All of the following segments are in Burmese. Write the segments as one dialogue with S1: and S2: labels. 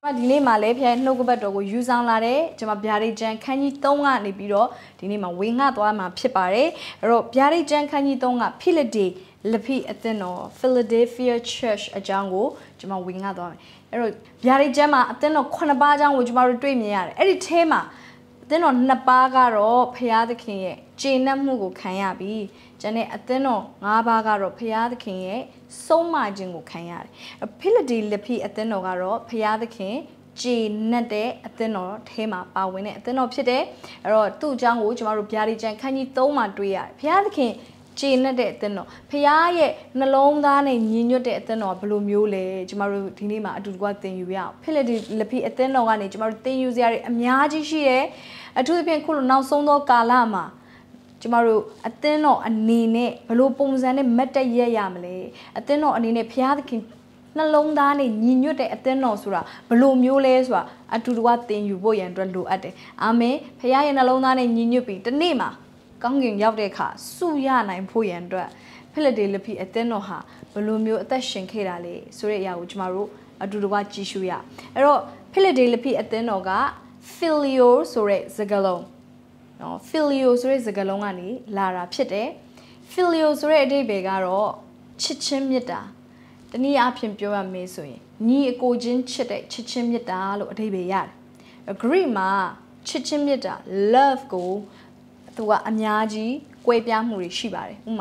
S1: ဒီနေ့မှာလည်းဖျားနှုတ်ကပတ်တော်ကိုယူဆောင်လာတယ်ကျွန်မဗျာဒိတ်ကျမ်းခန်းကြီး3ကနေပြီးတော့ဒီနေ့မှာဝေငှသွားမှာဖြစ်ပါတယ်အဲ့တော့ဗျာဒိတ်ကျမ်းခန်းကြီး3ကဖိလဒေလဖိအသင်းတော် Philadelphia Church အကြောင်းကိုကျွန်မဝေငှသွားမယ်အဲ့တော့ဗျာဒိတ်ကျမ်းမှာအသင်းတော်9ပါးအကြောင်းကိုကျွန်တော်တို့တွေ့မြင်ရတယ်အဲ့ဒီထဲမှာအသင်းတော်2ပါးကတော့ဖျားသခင်ရဲ့ကျေနပ်မှုကိုခံရပြီးကျန်တဲ့အသင်းတော်5ပါးကတော့ဖျားသခင်ရဲ့ဆုံးမခြင်းကိုခံရတယ်ဖိလဒေလဖိအသင်းတော်ကတော့ဖျားသခင်ကျေနပ်တဲ့အသင်းတော်ထဲမှာပါဝင်တဲ့အသင်းတော်ဖြစ်တယ်အဲ့တော့သူ့အကြောင်းကိုကျွန်တော်တို့ဗျာဒိတ်ကျမ်းခန်းကြီး3မှာတွေ့ရတယ်ဖျားသခင်ကျေနပ်တဲ့အသင်းတော်ဖျားရဲ့နှလုံးသားနဲ့ညီညွတ်တဲ့အသင်းတော်ကဘယ်လိုမျိုးလဲကျွန်တော်တို့ဒီနေ့မှာအတူတကွသင်ယူရအောင်ဖိလဒေလဖိအသင်းတော်ကနေကျွန်တော်တို့သင်ယူစရာတွေအများကြီးရှိတယ်အထူးသဖြင့်ခုလိုနောက်ဆုံးသောကာလမှာကျွန်တော်တို့အသင်းတော်အနေနဲ့ဘယ်လိုပုံစံနဲ့မတ်တက်ရက်ရမလဲအသင်းတော်အနေနဲ့ဘုရားသခင်နှလုံးသားနဲ့ညီညွတ်တဲ့အသင်းတော်ဆိုတာဘယ်လိုမျိုးလဲဆိုတာအတူတကွသင်ယူဖို့ရန်အတွက်လိုအပ်တယ်အာမင်ဘုရားရဲ့နှလုံးသားနဲ့ညီညွတ်ပြီးဒီနေ့မှာကောင်းကင်ရောက်တဲ့အခါစုရနိုင်ဖို့ရန်အတွက်ဖိလဒေလဖိအသင်းတော်ဟာဘယ်လိုမျိုးအသက်ရှင်ခဲ့တာလဲဆိုတဲ့အရာကိုကျွန်တော်တို့အတူတကွကြည့်ရှုရအဲ့တော့ဖိလဒေလဖိအသင်းတော်က Filio ဆိုတဲ့စကားလုံးနော် Filio ဆိုတဲ့စကားလုံးကနေလာတာဖြစ်တယ် Filio ဆိုတဲ့အဓိပ္ပာယ်ကတော့ချစ်ချင်းမေတ္တာတနည်းအားဖြင့်ပြောရမယ်ဆိုရင်ညီအကိုချင်းချစ်တဲ့ချစ်ချင်းမေတ္တာလို့အဓိပ္ပာယ်ရတယ် Greek မှာချစ်ချင်းမေတ္တာ love ကိုသူကအများကြီးကွဲပြားမှုတွေရှိပါတယ်ဥပမာ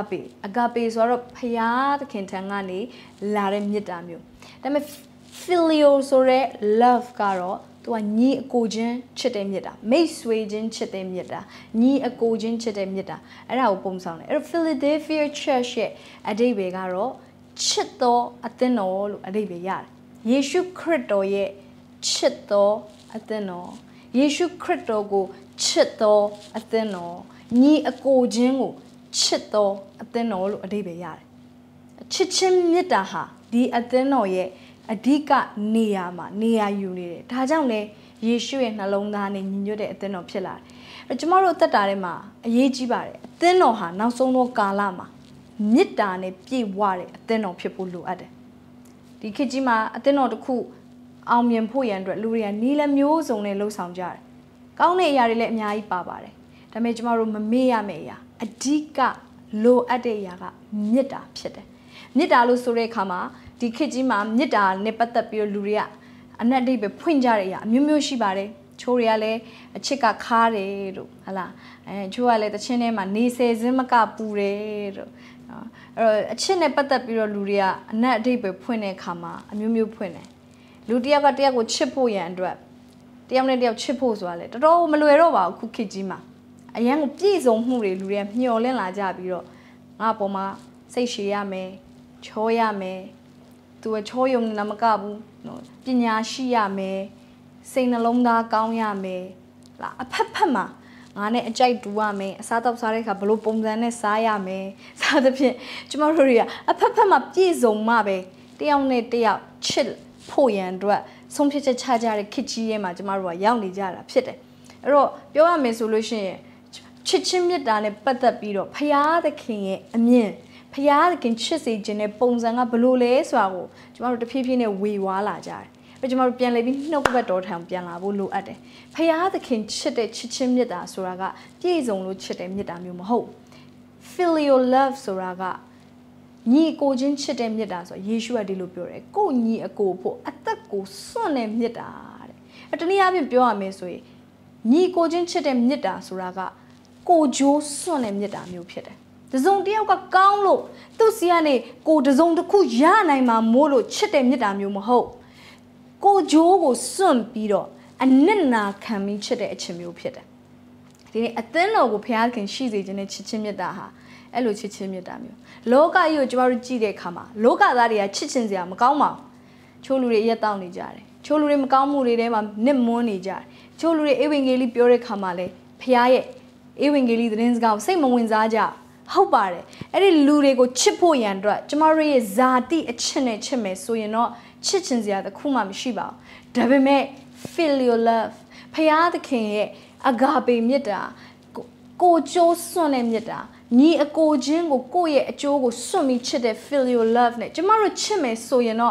S1: agape ဆိုတော့ဖျားသခင်ထံကနေလာတဲ့မေတ္တာမျိုးဒါပေမဲ့ Filio ဆိုတဲ့ love ကတော့သူကညီအကိုချင်းချစ်တဲ့မြတ်တာမိတ်ဆွေချင်းချစ်တဲ့မြတ်တာညီအကိုချင်းချစ်တဲ့မြတ်တာအဲ့ဒါကိုပုံဆောင်တယ်အဲ့တော့ Philadelphia Church ရဲ့အဓိပ္ပာယ်ကတော့ချစ်သောအသင်းတော်လို့အဓိပ္ပာယ်ရတယ်ယေရှုခရစ်တော်ရဲ့ချစ်သောအသင်းတော်ယေရှုခရစ်တော်ကိုချစ်သောအသင်းတော်ညီအကိုချင်းကိုချစ်သောအသင်းတော်လို့အဓိပ္ပာယ်ရတယ်ချစ်ချင်းမြတ်တာဟာဒီအသင်းတော်ရဲ့အဓိကနေရာမှာနေရာယူနေတယ်ဒါကြောင့်လေယေရှုရဲ့နှလုံးသားနဲ့ညီညွတ်တဲ့အသင်းတော်ဖြစ်လာတယ်ကျွန်တော်တို့အသက်တာထဲမှာအရေးကြီးပါတယ်အသင်းတော်ဟာနောက်ဆုံးသောကာလမှာမေတ္တာနဲ့ပြည့်ဝတဲ့အသင်းတော်ဖြစ်ဖို့လိုအပ်တယ်ဒီခေတ်ကြီးမှာအသင်းတော်တစ်ခုအောင်မြင်ဖို့ရန်အတွက်လူတွေကနီးလမျိုးစုံနဲ့လှုပ်ဆောင်ကြတယ်ကောင်းတဲ့အရာတွေလည်းအများကြီးပါပါတယ်ဒါပေမဲ့ကျွန်တော်တို့မမေ့ရမယ့်အရာအဓိကလိုအပ်တဲ့အရာကမေတ္တာဖြစ်တယ်မေတ္တာလို့ဆိုတဲ့အခါမှာဒီခေတ်ကြီးမှာမေတ္တာနဲ့ပတ်သက်ပြီးတော့လူတွေကအနက်အဓိပ္ပာယ်ဖွင့်ကြတဲ့အရာအမျိုးမျိုးရှိပါတယ်ချိုးတွေကလည်းအချစ်ကခါတယ်တို့ဟလာချိုးကလည်းတချင်းထဲမှာနေဆယ်စင်းမကပူတယ်တို့အဲ့တော့အချစ်နဲ့ပတ်သက်ပြီးတော့လူတွေကအနက်အဓိပ္ပာယ်ဖွင့်တဲ့အခါမှာအမျိုးမျိုးဖွင့်တယ်လူတယောက်ကတယောက်ကိုချစ်ဖို့ရန်အတွက်တယောက်နဲ့တယောက်ချစ်ဖို့ဆိုတာလေတော်တော်မလွယ်တော့ပါဘူးခုခေတ်ကြီးမှာအရန်ကိုပြည့်စုံမှုတွေလူတွေကမျှော်လင့်လာကြပြီးတော့ငါ့ပေါ်မှာစိတ်ရှည်ရမယ်ချောရမယ်သူကချောယုံနေမကဘူးနော်ပညာရှိရမယ်စိတ်နှလုံးသားကောင်းရမယ်လာအဖက်ဖက်မှာငါနဲ့အကြိုက်တူရမယ်အစားတော့စားတဲ့အခါဘလို့ပုံစံနဲ့စားရမယ်စားသဖြင့်ကျမတို့တွေကအဖက်ဖက်မှာပြည့်စုံမှပဲတယောက်နဲ့တယောက်ချစ်ဖို့ရန်အတွက်ဆုံးဖြတ်ချက်ချကြတဲ့ခေတ်ကြီးရဲ့မှာကျမတို့ကရောက်နေကြတာဖြစ်တယ်အဲ့တော့ပြောရမယ်ဆိုလို့ရှိရင်ချစ်ချင်းမြတ်တာနဲ့ပတ်သက်ပြီးတော့ဖရာသခင်ရဲ့အမြင်ဖျားခင်ချစ်စေခြင်းနဲ့ပုံစံကဘလို့လဲဆိုတာကိုကျမတို့တဖြည်းဖြည်းနဲ့ဝေဝါးလာကြတယ်။ပြီးကျမတို့ပြန်လည်ပြီးနှုတ်ကပတ်တော်ထံပြန်လာဖို့လိုအပ်တယ်။ဖျားသခင်ချစ်တဲ့ချစ်ချင်းမြတ်တာဆိုတာကပြည့်စုံလို့ချစ်တဲ့မြတ်တာမျိုးမဟုတ်။ Filial love ဆိုတာကညီအကိုချင်းချစ်တဲ့မြတ်တာဆိုယေရှုကဒီလိုပြောတယ်။ကိုညီအကိုဖို့အသက်ကိုစွန့်တဲ့မြတ်တာတဲ့။တနည်းအားဖြင့်ပြောရမယ်ဆိုရင်ညီကိုချင်းချစ်တဲ့မြတ်တာဆိုတာကကိုဂျိုးစွန့်တဲ့မြတ်တာမျိုးဖြစ်တယ်။တစုံတယောက်ကကောင်းလို့သူ့စီကနေကိုတစုံတစ်ခုရနိုင်မှာမို့လို့ချစ်တဲ့မေတ္တာမျိုးမဟုတ်ကိုဂျိုးကိုစွန့်ပြီးတော့အနစ်နာခံပြီးချစ်တဲ့အချင်းမျိုးဖြစ်တယ်ဒီနေ့အသင်းတော်ကိုဘုရားခင်ရှိစေခြင်းနဲ့ချစ်ချင်းမေတ္တာဟာအဲ့လိုချစ်ချင်းမေတ္တာမျိုးလောကကြီးကိုကျမတို့ကြည့်တဲ့အခါမှာလောကသားတွေကချစ်ချင်းစရာမကောင်းပါဘူးချိုးလူတွေရက်တောက်နေကြတယ်ချိုးလူတွေမကောင်းမှုတွေထဲမှာနစ်မွန်းနေကြတယ်ချိုးလူတွေဧဝံဂေလိပြောတဲ့အခါမှာလဲဘုရားရဲ့ဧဝံဂေလိသတင်းစကားကိုစိတ်မဝင်စားကြဟုတ်ပါတယ်အဲ့ဒီလူတွေကိုချစ်ဖို့ရန်အတွက်ကျမတို့ရဲ့ဇာတိအချစ်နဲ့ချစ်မယ်ဆိုရင်တော့ချစ်ချင်စရာတစ်ခုမှမရှိပါဘူးဒါပေမဲ့ filial love ဖျားသခင်ရဲ့အဂါပေမေတ္တာကိုကျိုးစွန့်တဲ့မေတ္တာညီအကိုချင်းကိုကိုယ့်ရဲ့အကျိုးကိုစွန့်ပြီးချစ်တဲ့ filial love နဲ့ကျမတို့ချစ်မယ်ဆိုရင်တော့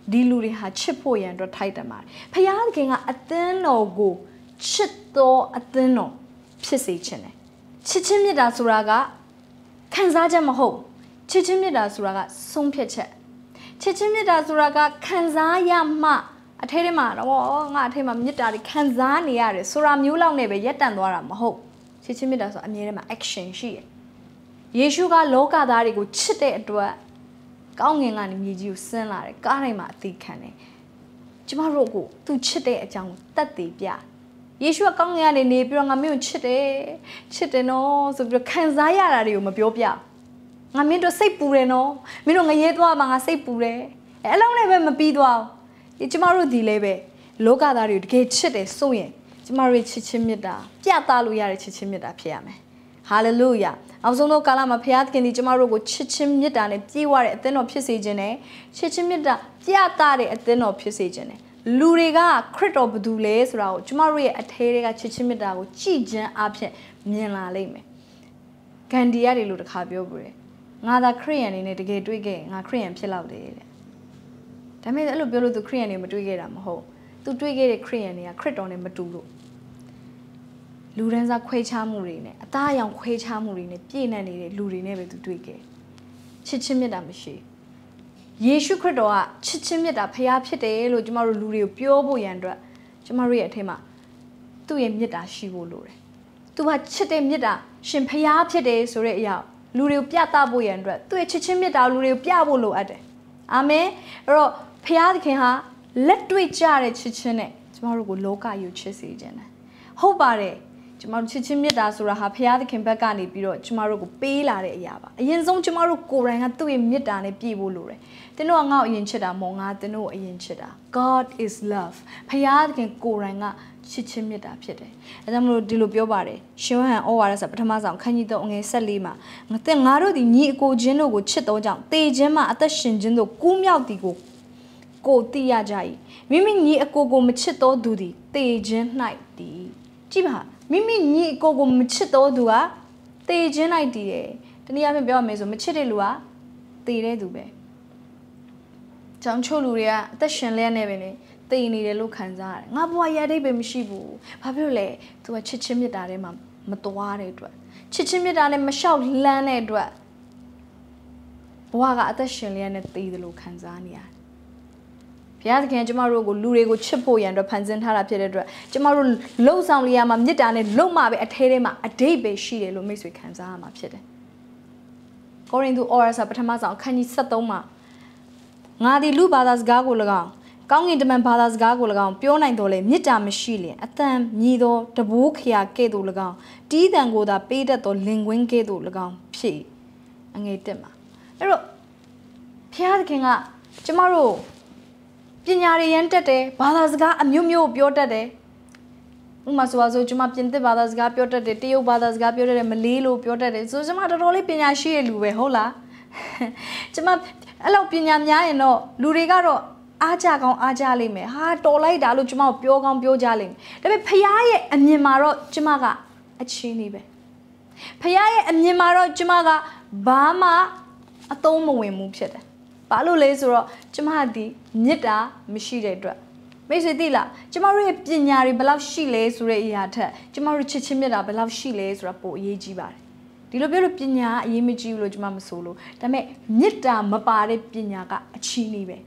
S1: ဒီလူတွေဟာချစ်ဖို့ရန်အတွက်ထိုက်တယ်မှာဖယားသခင်ကအသင်းတော်ကိုချစ်တော်အသင်းတော်ဖြစ်စေခြင်းတယ်ချစ်ချင်းမြတ်တာဆိုတာကခံစားချက်မဟုတ်ချစ်ချင်းမြတ်တာဆိုတာကဆုံးဖြတ်ချက်ချစ်ချင်းမြတ်တာဆိုတာကခံစားရမှအထဲထဲမှာတော့ငါအထဲမှာမြတ်တာတွေခံစားနေရတယ်ဆိုတာမျိုးလောက်နဲ့ပဲရက်တန်သွားတာမဟုတ်ချစ်ချင်းမြတ်တာဆိုအမြဲတမ်း action ရှိတယ်ယေရှုကလောကသားတွေကိုချစ်တဲ့အတွက်ကောင်းငင်ကနေမြေကြီးကိုဆင်းလာတယ်ကားတိုင်းမှာအသေးခံတယ်ကျမတို့ကိုသူချစ်တဲ့အကြောင်းတတ်သိပြယေရှုကကောင်းငင်ကနေနေပြီးတော့ငါမင်းကိုချစ်တယ်နော်ဆိုပြီးတော့ခံစားရတာတွေကိုမပြောပြငါမင်းတို့စိတ်ပူတယ်နော်မင်းတို့ငရဲသွားမှာငါစိတ်ပူတယ်အဲ့လောက်နဲ့ပဲမပြီးသွားဘူးကျမတို့ဒီလဲပဲလောကသားတွေကိုတကယ်ချစ်တယ်ဆိုရင်ကျမတို့ချစ်ချင်းမြတ်တာပြသလို့ရတဲ့ချစ်ချင်းမြတ်တာဖြစ်ရမယ်ဟာလေလုယာအောင်ဆုံးသောကာလမှာဖခင်သခင်ဒီကျမတို့ကိုချစ်ချင်းမြတ်တာနဲ့ပြည့်ဝတဲ့အသင်းတော်ဖြစ်စေခြင်းနဲ့ချစ်ချင်းမြတ်တာပြသတဲ့အသင်းတော်ဖြစ်စေခြင်းနဲ့လူတွေကခရစ်တော်ဘယ်သူလဲဆိုတာကိုကျမတို့ရဲ့အထဲတွေကချစ်ချင်းမြတ်တာကိုကြည်ခြင်းအဖြစ်မြင်လာလိမ့်မယ်ဂန္ဒီရတယ်လို့တခါပြောပြတယ်ငါသာခရစ်ယာန်နေနဲ့တကယ်တွေ့ခဲ့ငါခရစ်ယာန်ဖြစ်လောက်တယ်တဲ့ဒါပေမဲ့အဲ့လိုပြောလို့သူခရစ်ယာန်နေမတွေ့ခဲ့တာမဟုတ်သူတွေ့ခဲ့တဲ့ခရစ်ယာန်တွေကခရစ်တော်နဲ့မတူလို့လူဒန်းစားခွဲခြားမှုတွေနဲ့အသားအရောင်ခွဲခြားမှုတွေနဲ့ပြည့်နှက်နေတဲ့လူတွေနဲ့ပဲသူတွေ့ခဲ့ချစ်ချင်းမြတ်တာမရှိယေရှုခရစ်တော်ကချစ်ချင်းမြတ်တာဖခင်ဖြစ်တယ်လို့ကျမတို့လူတွေကိုပြောဖို့ရန်အတွက်ကျမတို့ရဲ့အထက်မှာသူ့ရဲ့မြတ်တာရှိဖို့လိုတယ်သူကချစ်တဲ့မြတ်တာရှင်ဖခင်ဖြစ်တယ်ဆိုတဲ့အရာလူတွေကိုပြသဖို့ရန်အတွက်သူ့ရဲ့ချစ်ချင်းမြတ်တာလူတွေကိုပြဖို့လိုအပ်တယ်အာမင်အဲ့တော့ဖခင်သခင်ဟာလက်တွေ့ကြတဲ့ချစ်ချင်းနဲ့ကျမတို့ကိုလောကယူချစ်စေခြင်းတယ်ဟုတ်ပါတယ်ကျမတို့ချစ်ချင်းမြတ်တာဆိုတာဟာဖခင်သခင်ဘက်ကနေပြီးတော့ကျမတို့ကိုပေးလာတဲ့အရာပါအရင်ဆုံးကျမတို့ကိုယ်တိုင်ကသူ့ရဲ့မြတ်တာနဲ့ပြည့်ဖို့လိုတယ်တင်းတို့ကငါ့ကိုအရင်ချစ်တာမဟုတ်ငါတင်းတို့ကိုအရင်ချစ်တာ God is love ဖခင်သခင်ကိုယ်တိုင်ကချစ်ချင်းမြတ်တာဖြစ်တယ်အဲဒါကြောင့်မလို့ဒီလိုပြောပါတယ်ရှင်ဟန်ဩဝါဒစာပထမဆုံးခန်းကြီး3ငယ်14မှာငါတို့ဒီညီအကိုချင်းတို့ကိုချစ်တော်ကြောင့်တေခြင်းမှာအသက်ရှင်ခြင်းတို့ကူးမြောက်သည်ကိုသိရကြ၏မိမိညီအကိုကိုမချစ်တော်သူသည်တေခြင်း၌တည်ကြည့်ပါမိမိညီအကိုကိုမချစ်တော်သူကတေခြင်း၌တည်တယ်တနည်းအားဖြင့်ပြောရမယ်ဆိုမချစ်တဲ့လူကတေတဲ့သူပဲကြောင်ချို့လူတွေကအသက်ရှင်လျက်နဲ့ပဲလေတေနေတယ်လို့ခံစားရတယ်ငါဘဝရတဲ့ပဲမရှိဘူးဘာဖြစ်လို့လဲသူကချစ်ချင်းမြတ်တာထဲမှာမသွားတဲ့အတွက်ချစ်ချင်းမြတ်တာနဲ့မလျှောက်လန်းတဲ့အတွက်ဘဝကအသက်ရှင်လျက်နဲ့တေတယ်လို့ခံစားနေရတယ်ဘုရားသခင်ကျမတို့ကိုလူတွေကိုချစ်ဖို့ရန်အတွက်ဖန်ဆင်းထားတာဖြစ်တဲ့အတွက်ကျမတို့လှုပ်ဆောင်လျာမှာမြတ်တာနဲ့လုံမှပဲအထဲထဲမှာအတိတ်ပဲရှိတယ်လို့မိတ်ဆွေခံစားရမှာဖြစ်တယ်။ကိုရိန္သုဩဝါဒစာပထမဆုံးအခန်းကြီး73မှာငါသည်လူဘာသာစကားကို၎င်းကောင်းကင်တမန်ဘာသာစကားကို၎င်းပြောနိုင်တော်လေမြတ်တာမရှိလျင်အတန်မြည်သောတဘိုးခရာကဲ့သို့၎င်းတီးတန်ကိုသာပေးတတ်သောလင်ကွင်းကဲ့သို့၎င်းဖြစ်အငယ်တက်မှာအဲ့တော့ဘုရားသခင်ကကျမတို့ပညာတွေရန်တက်တယ်ဘာသာစကားအမျိုးမျိုးပြောတတ်တယ်ဥပမာဆိုကျွန်မပြင်သစ်ဘာသာစကားပြောတတ်တယ်တရုတ်ဘာသာစကားပြောတတ်တယ်မလေးလိုပြောတတ်တယ်ဆိုကျွန်မတော်တော်လေးပညာရှိတဲ့လူပဲဟုတ်လားကျွန်မအဲ့လောက်ပညာများရင်တော့လူတွေကတော့အားကြကောင်းအားကြလိမ့်မယ်ဟာတော်လိုက်တာလို့ကျွန်မကိုပြောကောင်းပြောကြလိမ့်မယ်ဒါပေမဲ့ဖခင်ရဲ့အမြင်မှာတော့ကျွန်မကအချင်းနေပဲဖခင်ရဲ့အမြင်မှာတော့ကျွန်မကဘာမှအသုံးမဝင်ဘူးဖြစ်တယ်ဘာလို့လဲဆိုတော့ကျမဒီမြစ်တာမရှိတဲ့အတွက်မိတ်ဆွေသိလားကျမတို့ရဲ့ပညာတွေဘယ်လောက်ရှိလဲဆိုတဲ့အရာထက်ကျမတို့ချစ်ချင်းမြတ်တာဘယ်လောက်ရှိလဲဆိုတာပိုအရေးကြီးပါတယ်ဒီလိုပြောလို့ပညာအရေးမကြီးဘူးလို့ကျမမဆိုလို့ဒါပေမဲ့မြတ်တာမပါတဲ့ပညာကအချီးနေပဲ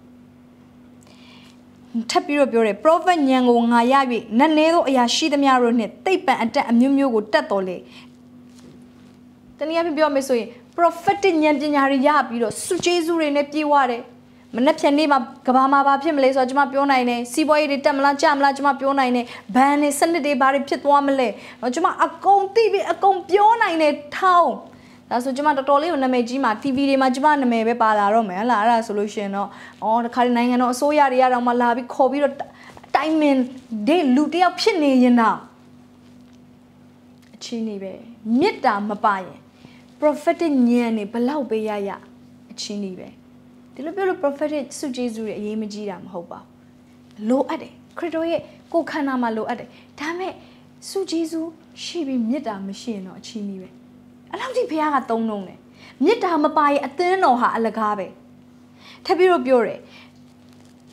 S1: ထပ်ပြီးတော့ပြောတယ် prophet ဉာဏ်ကိုငါရ၍နတ်နေသောအရာရှိသမျှတို့နှင့်သိပ္ပံအတတ်အမျိုးမျိုးကိုတတ်တော်လေတနည်းအားဖြင့်ပြောမယ်ဆိုရင် prophetic ဉာဏ်ပညာတွေရပြီးတော့စုကျေးဇူးတွေနဲ့ပြေဝတယ်မနှက်ဖြန်နေ့မှာကဘာမှာဘာဖြစ်မလဲဆိုတော့ကျွန်မပြောနိုင်တယ်စီးပွားရေးတွေတက်မလားကြမလားကျွန်မပြောနိုင်တယ်ဘဏ်တွေစနစ်တွေဘာတွေဖြစ်သွားမလဲကျွန်မအကုန်သိပြီးအကုန်ပြောနိုင်တယ်ထောင်းဒါဆိုကျွန်မတော်တော်လေးကိုနာမည်ကြီးမှာ TV တွေမှာကျွန်မနာမည်ပဲပါလာတော့မယ်ဟလားအဲ့ဒါဆိုလို့ရှိရင်တော့တခါဒီနိုင်ငံတော်အစိုးရတွေကတော့မှလာပြီးခေါ်ပြီးတော့တိုင်မင်ဒိလူတယောက်ဖြစ်နေရင်တော့အချင်းနေပဲမေတ္တာမပါရင် prophetic ဉာဏ်နေဘလောက်ပဲရအချင်းနေပဲဒီလိုပြောလို့ prophetic စုကျေးဇူးတွေအရေးမကြီးတာမဟုတ်ပါဘူးလိုအပ်တယ်ခရစ်တော်ရဲ့ကိုယ်ခန္ဓာမှာလိုအပ်တယ်ဒါပေမဲ့စုကျေးဇူးရှိပြီးမေတ္တာမရှိရင်တော့အချင်းနေပဲအဲ့လောက်ထိဘုရားကသုံးလုံးတယ်မေတ္တာမပါရင်အသင်းတော်ဟာအလကားပဲထပ်ပြီးတော့ပြောတယ်တ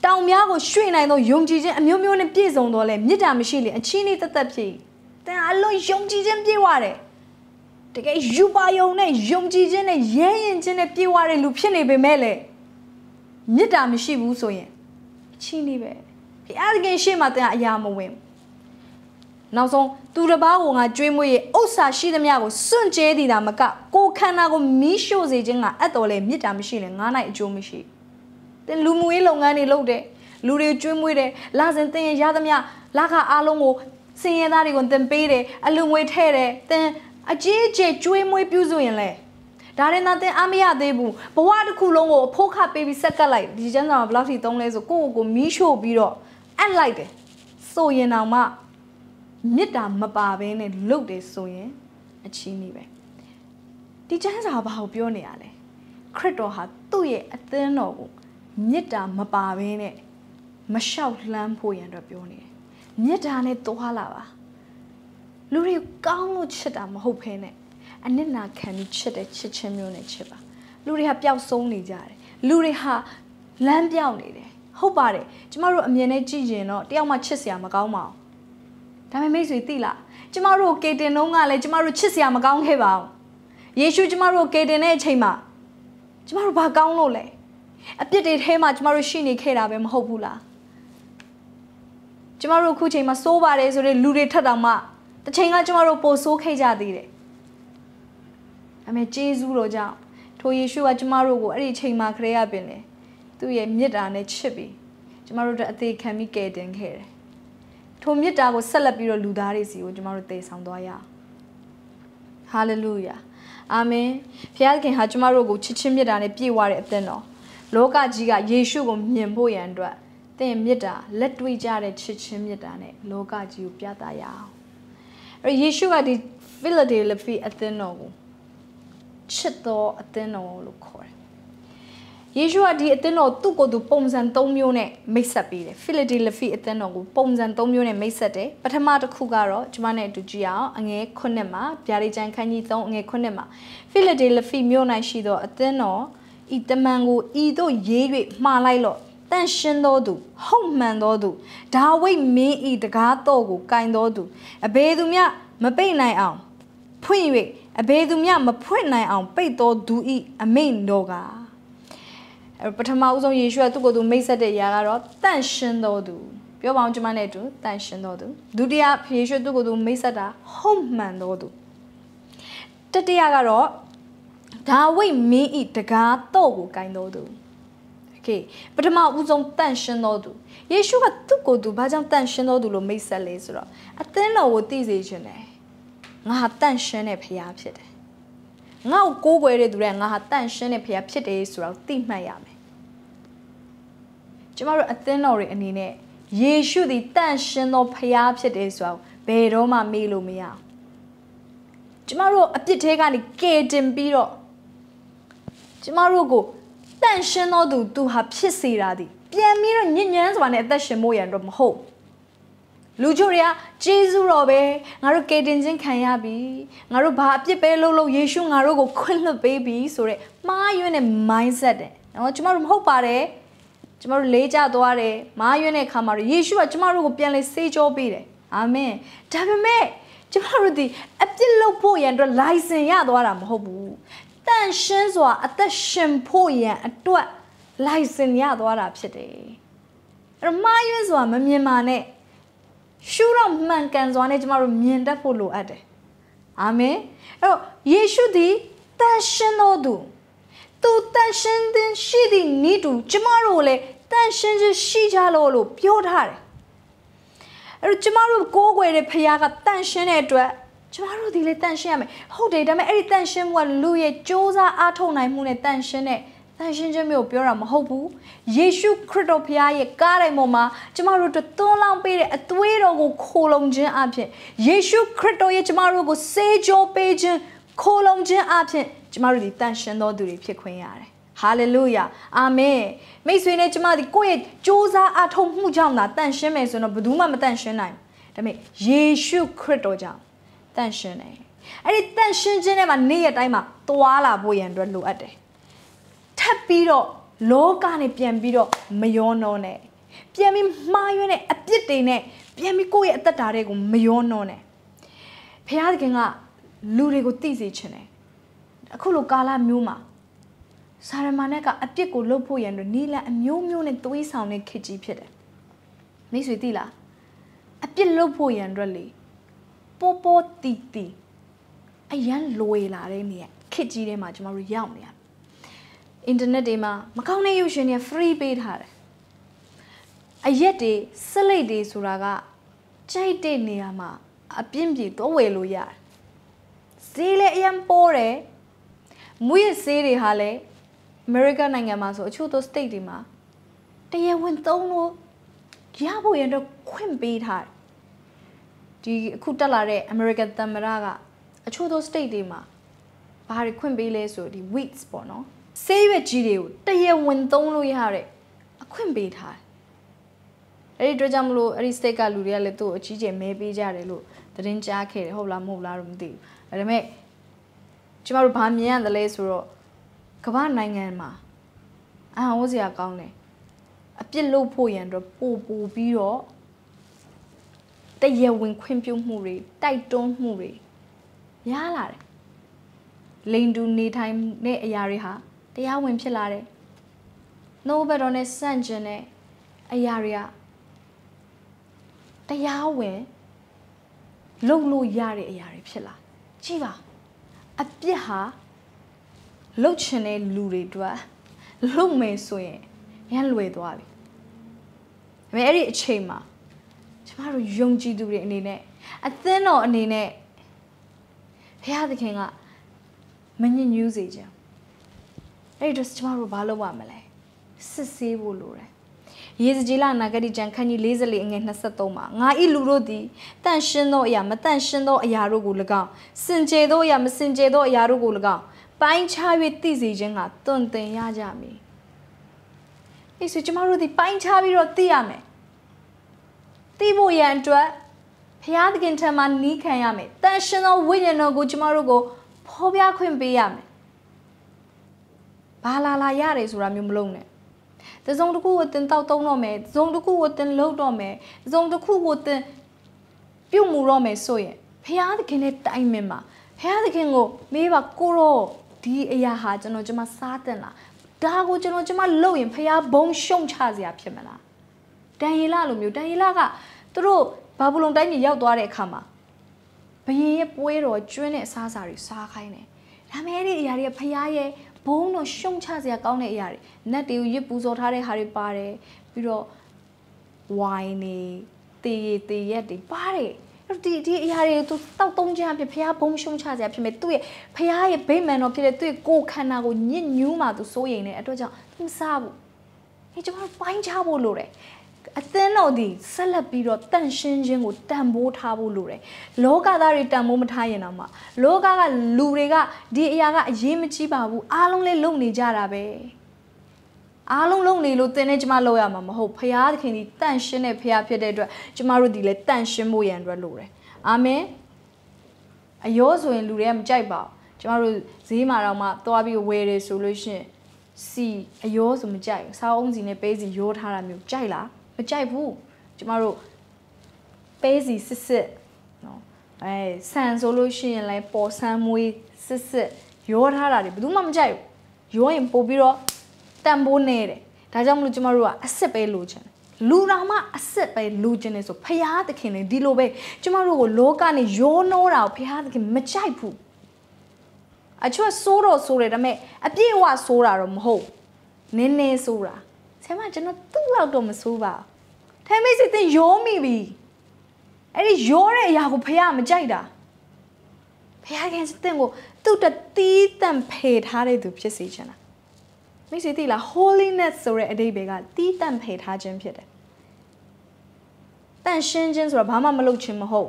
S1: တောင်များကိုရွှေ့နိုင်သောယုံကြည်ခြင်းအမျိုးမျိုးနဲ့ပြည့်စုံတော်လဲမေတ္တာမရှိလေအချင်းလေးသက်ဖြစ်တန်အလုံးယုံကြည်ခြင်းပြည့်ဝတယ်တကယ်ယူပါယုံနဲ့ယုံကြည်ခြင်းနဲ့ရဲရင်ခြင်းနဲ့ပြည့်ဝတဲ့လူဖြစ်နေပေမဲ့လေမေတ္တာမရှိဘူးဆိုရင်အချင်းလေးပဲဘုရားသခင်ရှေ့မှာတန်အရာမဝင်နောက်ဆုံးသူတစ်ပါးကိုငါကြွေးမွေးရဲ့ဥစ္စာရှိသမျှကိုစွန့်ကြဲသည်တာမကကိုခန္ဓာကိုမီးရှို့စေခြင်းကအပ်တော်လဲမေတ္တာမရှိလဲငါ၌အကျိုးမရှိတင်လူမှုရေးလုပ်ငန်းတွေလုပ်တယ်လူတွေကျွေးမွေးတယ်လာစဉ်တင်ရသမျှလာခအားလုံးကိုစင်ရသားတွေကိုတင်ပေးတယ်အလူငွေထည့်တယ်တင်အကြီးအကျယ်ကျွေးမွေးပြုစုရင်လဲဒါရင်သာတင်အမရသေးဘူးဘဝတစ်ခုလုံးကိုအဖို့ခပေးပြီးဆက်ကပ်လိုက်ဒီကျန်းစာမှာဘယ်လောက်ထိသုံးလဲဆိုကိုမီးရှို့ပြီးတော့အပ်လိုက်တယ်ဆိုရင်တော့မှမေတ္တာမပါဘဲနဲ့လုတ်တယ်ဆိုရင်အချင်းကြီးပဲဒီကျမ်းစာဘာကိုပြောနေရလဲခရစ်တော်ဟာသူ့ရဲ့အသင်းတော်ကိုမေတ္တာမပါဘဲနဲ့မလျှောက်လှမ်းဖို့ရန်အတွက်ပြောနေတယ်မေတ္တာနဲ့သွားလာပါလူတွေကောင်းလို့ချစ်တာမဟုတ်ဘဲနဲ့အနစ်နာခံပြီးချစ်တဲ့ချစ်ချင်းမျိုးနဲ့ချစ်ပါလူတွေဟာပျောက်ဆုံးနေကြတယ်လူတွေဟာလမ်းပြောင်းနေတယ်ဟုတ်ပါတယ်ကျမတို့အမြင်နဲ့ကြည့်ရင်တော့တယောက်မှချစ်စရာမကောင်းပါဘူးဒါပေမဲ့မိတ်ဆွေသိလားကျမတို့ကေတင်တော့ကလည်းကျမတို့ချစ်စရာမကောင်းခဲ့ပါဘူးယေရှုကျမတို့ကေတင်တဲ့အချိန်မှာကျမတို့ဘာကောင်းလို့လဲအပြစ်တွေထဲမှာကျမတို့ရှိနေခဲ့တာပဲမဟုတ်ဘူးလားကျမတို့အခုချိန်မှာစိုးပါတယ်ဆိုတဲ့လူတွေထက်တောင်မှတစ်ချိန်ကကျမတို့ပိုဆိုးခဲ့ကြသေးတယ်ဒါပေမဲ့ဂျေဇုတော်ကြောင့်ထိုယေရှုကကျမတို့ကိုအဲ့ဒီအချိန်မှာခရေရပင်လေသူ့ရဲ့မေတ္တာနဲ့ချစ်ပြီးကျမတို့အသေးခံပြီးကယ်တင်ခဲ့တယ်ထိုမေတ္တာကိုဆက်လက်ပြီးတော့လူသားတွေစီကိုကျမတို့တည်ဆောင်သွားရအောင်ဟာလေလုယာအာမင်ဘုရားခင်ဟာကျမတို့ကိုချစ်ချင်းမေတ္တာနဲ့ပြည့်ဝတဲ့အသင်းတော်လောကကြီးကယေရှုကိုမြင်ဖို့ရန်အတွက်သင်မေတ္တာလက်တွေ့ကြတဲ့ချစ်ချင်းမေတ္တာနဲ့လောကကြီးကိုပြသရအောင်အဲ့ယေရှုကဒီဖိလဒေလဖီအသင်းတော်ကိုချစ်တော်အသင်းတော်လို့ခေါ်တယ်ယေရှုကဒီအသင်းတော်သူ့ကိုယ်သူပုံစံ၃မျိုးနဲ့မိတ်ဆက်ပေးတယ်ဖိလဒေလဖီအသင်းတော်ကိုပုံစံ၃မျိုးနဲ့မိတ်ဆက်တယ်ပထမတစ်ခုကတော့ကျမနဲ့အတူကြည့်အောင်အငယ်9မှာဗျာဒိတ်ကျမ်းခန်းကြီး3အငယ်9မှာဖိလဒေလဖီမြို့၌ရှိသောအသင်းတော်ဤတမန်ကိုဤသို့ရေး၍မှားလိုက်လော့တန့်ရှင်းသောသူဟုတ်မှန်သောသူဒါဝိဒ်မင်းဤတကားတော်ကိုကင်သောသူအဘယ်သူမျှမပိတ်နိုင်အောင်ဖွင့်၍အဘယ်သူမျှမဖွင့်နိုင်အောင်ပိတ်သောသူဤအမိန့်တော်ကပထမဦးဆုံးယေရှုကသူ့ကိုယ်သူမိတ်ဆက်တဲ့အရာကတော့တန့်ရှင်းသောသူပြောပါအောင်ကျမနဲ့အတူတန့်ရှင်းသောသူဒုတိယယေရှုသူ့ကိုယ်သူမိတ်ဆက်တာဟုတ်မှန်သောသူတတိယကတော့ဒါဝိဒ်မင်းဤတကားတော်ကိုကင်သောသူပထမဦးဆုံးတန့်ရှင်းသောသူယေရှုကသူ့ကိုယ်သူဘာကြောင့်တန့်ရှင်းသောသူလို့မိတ်ဆက်လဲဆိုတော့အသင်းတော်ကိုသိစေခြင်းတယ်ငါဟာတန့်ရှင်းတဲ့ဖခင်ဖြစ်တယ်ငါ့ကိုကိုးကွယ်တဲ့သူတွေကငါဟာတန့်ရှင်းတဲ့ဖခင်ဖြစ်တယ်ဆိုတော့သိမှတ်ရမယ်ကျမတို့အသင်းတော်တွေအနေနဲ့ယေရှုသည်တန့်ရှင်းသောဖခင်ဖြစ်တယ်ဆိုတော့ဘယ်တော့မှမေ့လို့မရအောင်ကျမတို့အပြစ်ထဲကနေကယ်တင်ပြီးတော့ကျမတို့ကိုတန့်ရှင်းသောသူဟာဖြစ်စေတာသည်ပြန်ပြီးတော့ညဉ့်ညမ်းစွာနဲ့အသက်ရှင်ဖို့ရန်တော့မဟုတ်လူချို့တွေကဂျေဇုတော်ပဲငါတို့ကယ်တင်ခြင်းခံရပြီငါတို့ဘာအပြစ်ပဲလုပ်လို့ယေရှုငါတို့ကိုခွင့်လွှတ်ပေးပြီဆိုတဲ့မှားယွင်းတဲ့ mindset တဲ့နော်ကျမတို့မဟုတ်ပါတယ်ကျမတို့လေးကြသွားတယ်မှားယွင်းတဲ့အခါမှာယေရှုကကျမတို့ကိုပြန်လဲဆေးကြောပေးတယ်အာမင်ဒါပေမဲ့ကျမတို့ဒီအပြစ်လုပ်ဖို့ရန်အတွက် license ရသွားတာမဟုတ်ဘူးတန့်ရှင်းစွာအသက်ရှင်ဖို့ရန်အတွက် license ရသွားတာဖြစ်တယ်အဲ့တော့မှားယွင်းစွာမမြင်ပါနဲ့ရှုတော့မှန်ကန်စွာနဲ့ကျမတို့မြင်တတ်ဖို့လိုအပ်တယ်အာမင်အဲ့တော့ယေရှုသည်တန့်ရှင်းသောသူသူတန့်ရှင်းတဲ့ရှိသည့်ဤသူကျမတို့လည်းတန့်ရှင်းခြင်းရှိကြလို့ပြောထားတယ်အဲ့တော့ကျမတို့ကိုးကွယ်တဲ့ဖခင်ကတန့်ရှင်းတဲ့အတွက်ကျမတို့ဒီလေတန့်ရှင်းရမယ်ဟုတ်တယ်ဒါပေမဲ့အဲ့ဒီတန့်ရှင်းမှုကလူရဲ့စ조사အားထုတ်နိုင်မှုနဲ့တန့်ရှင်းတဲ့တန်ရှင်းခြင်းမျိုးပြောတာမဟုတ်ဘူးယေရှုခရစ်တော်ဖခင်ရဲ့ကားတိုင်းပေါ်မှာကျမတို့တွန်းလောင်းပေးတဲ့အသွေးတော်ကိုခိုလုံခြင်းအပြင်ယေရှုခရစ်တော်ရဲ့ကျမတို့ကိုစေကြောပေးခြင်းခိုလုံခြင်းအပြင်ကျမတို့ဒီတန်ရှင်းသောသူတွေဖြစ်ခွင့်ရတယ်ဟာလေလုယာအာမင်မိတ်ဆွေနဲ့ကျမတို့ကိုယ့်ရဲ့စ조사အားထုတ်မှုကြောင့်သာတန်ရှင်းမယ်ဆိုတော့ဘယ်သူမှမတန်ရှင်းနိုင်ဘူးဒါပေမဲ့ယေရှုခရစ်တော်ကြောင့်တန်ရှင်းတယ်အဲ့ဒီတန်ရှင်းခြင်းထဲမှာနေ့ရက်တိုင်းမှာသွားလာဖို့ရန်အတွက်လိုအပ်တယ်ထပ်ပြီးတော့လောကနဲ့ပြန်ပြီးတော့မယောနောနဲ့ပြန်ပြီးမှားရွံ့တဲ့အပြစ်တွေနဲ့ပြန်ပြီးကိုယ့်ရဲ့အသက်တာတွေကိုမယောနှောနဲ့ဖခင်သခင်ကလူတွေကိုသိစေချင်တယ်အခုလိုကာလမျိုးမှာစာရမဏေကအပြစ်ကိုလုပ်ဖို့ရန်အတွက်နီလန်အမျိုးမျိုးနဲ့သွေးဆောင်တဲ့ခေတ်ကြီးဖြစ်တယ်မိတ်ဆွေသိလားအပြစ်လုပ်ဖို့ရန်အတွက်လေပေါ်ပေါ်တီတီအရန်လွယ်လာတဲ့နေရာခေတ်ကြီးထဲမှာကျွန်တော်တို့ရောက်နေရအင်တာနက်တွေမှာမကောင်းတဲ့ရုပ်ရှင်တွေ free ပေးထားတယ်အရက်တွေစလိတ်တွေဆိုတာကကြိုက်တဲ့နေရာမှာအပြင်းပြေတော့ဝယ်လို့ရတယ်ဈေးလည်းအရင်ပေါ်တယ်မွေးဈေးတွေဟာလည်းအမေရိကန်နိုင်ငံမှာဆိုအချို့သော state တွေမှာတရားဝင်သုံးလို့ရဖို့ရတော့ခွင့်ပေးထားတယ်ဒီအခုတက်လာတဲ့ American သမ္မတကအချို့သော state တွေမှာဘာတွေခွင့်ပေးလဲဆိုဒီ weeds ပေါ့နော်ဆေးရွက်ကြီးတွေကိုတရားဝင်သုံးလို့ရတဲ့အခွင့်ပေးထားတယ်အဲ့ဒီအတွက်ကြောင့်မလို့အဲ့ဒီ state ကလူတွေကလည်းသူ့ကိုအကြီးကျယ်မဲပေးကြတယ်လို့သတင်းကြားခဲ့တယ်ဟုတ်လားမဟုတ်လားတော့မသိဘူးဒါပေမဲ့ကျမတို့ဘာမြင်ရတယ်လဲဆိုတော့ကမ္ဘာနိုင်ငံမှာအဟောစရာကောင်းတယ်အပြစ်လုပ်ဖို့ရန်တော့ပို့ပြီးတော့တရားဝင်ခွင့်ပြုမှုတွေတိုက်တွန်းမှုတွေရလာတယ်လိန်တူနေထိုင်တဲ့အရာတွေဟာတရားဝင်ဖြစ်လာတယ်နှုတ်ဘက်တော်နဲ့ဆန့်ကျင်တဲ့အရာတွေကတရားဝင်လုပ်လို့ရတဲ့အရာတွေဖြစ်လာကြည့်ပါအပြစ်ဟာလှုပ်ချင်တဲ့လူတွေအတွက်လှုပ်မယ်ဆိုရင်ရမ်းလွယ်သွားပြီဒါပေမဲ့အဲ့ဒီအချိန်မှာကျမတို့ယုံကြည်သူတွေအနေနဲ့အသင်းတော်အနေနဲ့ဘုရားသခင်ကမညစ်ညူးစေခြင်းအဲ့ဒီတော့ကျမတို့ဘာလုပ်ရမလဲစစ်ဆေးဖို့လိုတယ်ယေဇကျေလနာဂတိကျမ်းခန်းကြီး44အငယ်23မှာငါဤလူတို့သည်တန့်ရှင်းသောအရာမတန့်ရှင်းသောအရာတို့ကို၎င်းစင်ကြယ်သောအရာမစင်ကြယ်သောအရာတို့ကို၎င်းပိုင်းခြား၍သိစေခြင်းကတွင်တင်ရကြမည်ဒီဆိုကျမတို့ဒီပိုင်းခြားပြီးတော့သိရမယ်သိဖို့ရန်အတွက်ဘုရားသခင်ထံမှာနီးခံရမယ်တန်ရှင်သောဝိညာဉ်တော်ကိုကျမတို့ကိုဖော်ပြခွင့်ပေးရမယ်ဘာလာရတယ်ဆိုတာမျိုးမလုပ်နဲ့တစုံတစ်ခုကိုတင်တောက်သုံးတော့မယ်တစုံတစ်ခုကိုတင်လှုပ်တော့မယ်တစုံတစ်ခုကိုတင်ပြုတ်မှုတော့မယ်ဆိုရင်ဘုရားသခင်နဲ့တိုင်ပင်မှာဘုရားသခင်ကိုမေးပါကိုရောဒီအရာဟာကျွန်တော်စားတင်လားဒါကိုကျွန်တော်လုပ်ရင်ဘုရားဘုံရှုံချစရာဖြစ်မလားဒံယေလလိုမျိုးဒံယေလကသူတို့ဘာဘူးလုံတိုင်းကြီးရောက်သွားတဲ့အခါမှာဘယင်ရဲ့ပွဲတော်ကျွန်းတဲ့အစားအစာတွေစားခိုင်းတယ်ဒါမဲ့အဲ့ဒီအရာတွေကဘုရားရဲ့ဘုံတော်ရှုံချစရာကောင်းတဲ့အရာတွေနတ်တွေကိုရစ်ပူဇော်ထားတဲ့ဟာတွေပါတယ်ပြီးတော့ဝိုင်းနေတေရက်တွေပါတယ်ဒီအရာတွေသူတောက်သုံးချပြဖះဘုံရှုံချစရာဖြစ်မယ်သူ့ရဲ့ဖះရဲ့ဗိမာန်တော်ဖြစ်တဲ့သူ့ရဲ့ကိုယ်ခန္ဓာကိုညစ်ညူးမှသူစိုးရိမ်နေအတွက်ကြောင့်သူမစားဘူးဒီကျွန်တော်ပိုင်းခြားဖို့လိုတယ်အသင်းတော်ဒီဆက်လက်ပြီးတော့တန့်ရှင်းခြင်းကိုတန်ဖိုးထားဖို့လိုတယ်လောကသားတွေတန်ဖိုးမထားရင်တော့မှလောကကလူတွေကဒီအရာကအရေးမကြီးပါဘူးအားလုံးလည်းလုပ်နေကြတာပဲအားလုံးလုံးနေလို့တင်းနေကျမလောက်ရမှာမဟုတ်ဖရာသခင်ဒီတန့်ရှင်းတဲ့ဖရာဖြစ်တဲ့အတွက်ကျမတို့ဒီလည်းတန့်ရှင်းဖို့ရန်အတွက်လိုတယ်အာမင်အယောဆိုရင်လူတွေကမကြိုက်ပါဘူးကျမတို့ဈေးမှာတော့မှသွားပြီးဝယ်တယ်ဆိုလို့ရှိရင်စီအယောဆိုမကြိုက်ဘူးစားအုံးစီနဲ့ပေးစီရိုးထားတာမျိုးကြိုက်လားမကြိုက်ဘူးကျမတို့ပေးစီစစ်နော်ဆန်ဆိုလို့ရှိရင်လည်းပေါ်ဆန်းမွေးစစ်ရိုးထားတာတွေဘယ်သူမှမကြိုက်ဘူးရိုးရင်ပို့ပြီးတော့တန်ဖိုးနေတယ်ဒါကြောင့်မလို့ကျမတို့ကအစ်စ်ပဲလိုချင်လူတော်မှအစ်စ်ပဲလိုချင်နေဆိုဖရာသခင်လည်းဒီလိုပဲကျမတို့ကိုလောကနေရိုးနှိုးတာကိုဖရာသခင်မကြိုက်ဘူးအချွတ်ဆိုးတော့ဆိုးတယ်ဒါပေမဲ့အပြည့်အဝဆိုးတာတော့မဟုတ်နည်းနည်းဆိုးတာဆရာမကျွန်တော်သူ့လောက်တော့မဆိုးပါဘူးထဲမိတ်စစ်တင်ရိုးမိပြီအဲ့ဒီရိုးတဲ့အရာကိုဖရာမကြိုက်တာဖရာခင်စစ်တင်ကိုသူ့တတီးတန့်ဖေထားတဲ့သူဖြစ်စေချင်တာမိတ်ဆွေသိလား holiness ဆိုတဲ့အဓိပ္ပာယ်ကတီးတန့်ဖယ်ထားခြင်းဖြစ်တယ်။တန့်ရှင်းခြင်းဆိုတာဘာမှမလုပ်ခြင်းမဟုတ်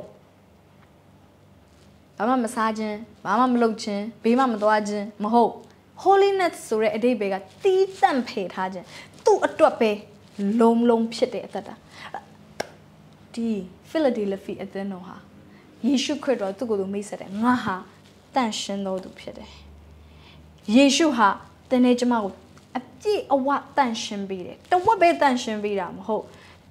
S1: ။ဘာမှမစားခြင်းဘာမှမလုပ်ခြင်းဘေးမှမသွားခြင်းမဟုတ် holiness ဆိုတဲ့အဓိပ္ပာယ်ကတီးတန့်ဖယ်ထားခြင်းသူ့အတွက်ပဲလုံးဖြစ်တဲ့အသက်တာ။ဒီဖိလဒယ်ဖီအသင်းတော်ဟာယေရှုခရစ်တော်သူ့ကိုယ်သူမိတ်ဆက်တယ်ငါဟာတန့်ရှင်းတော်သူဖြစ်တယ်။ယေရှုဟာတနေ့ကျမကိုအပြည့်အဝတန့်ရှင်းပေးတယ်တဝက်ပဲတန့်ရှင်းပေးတာမဟုတ်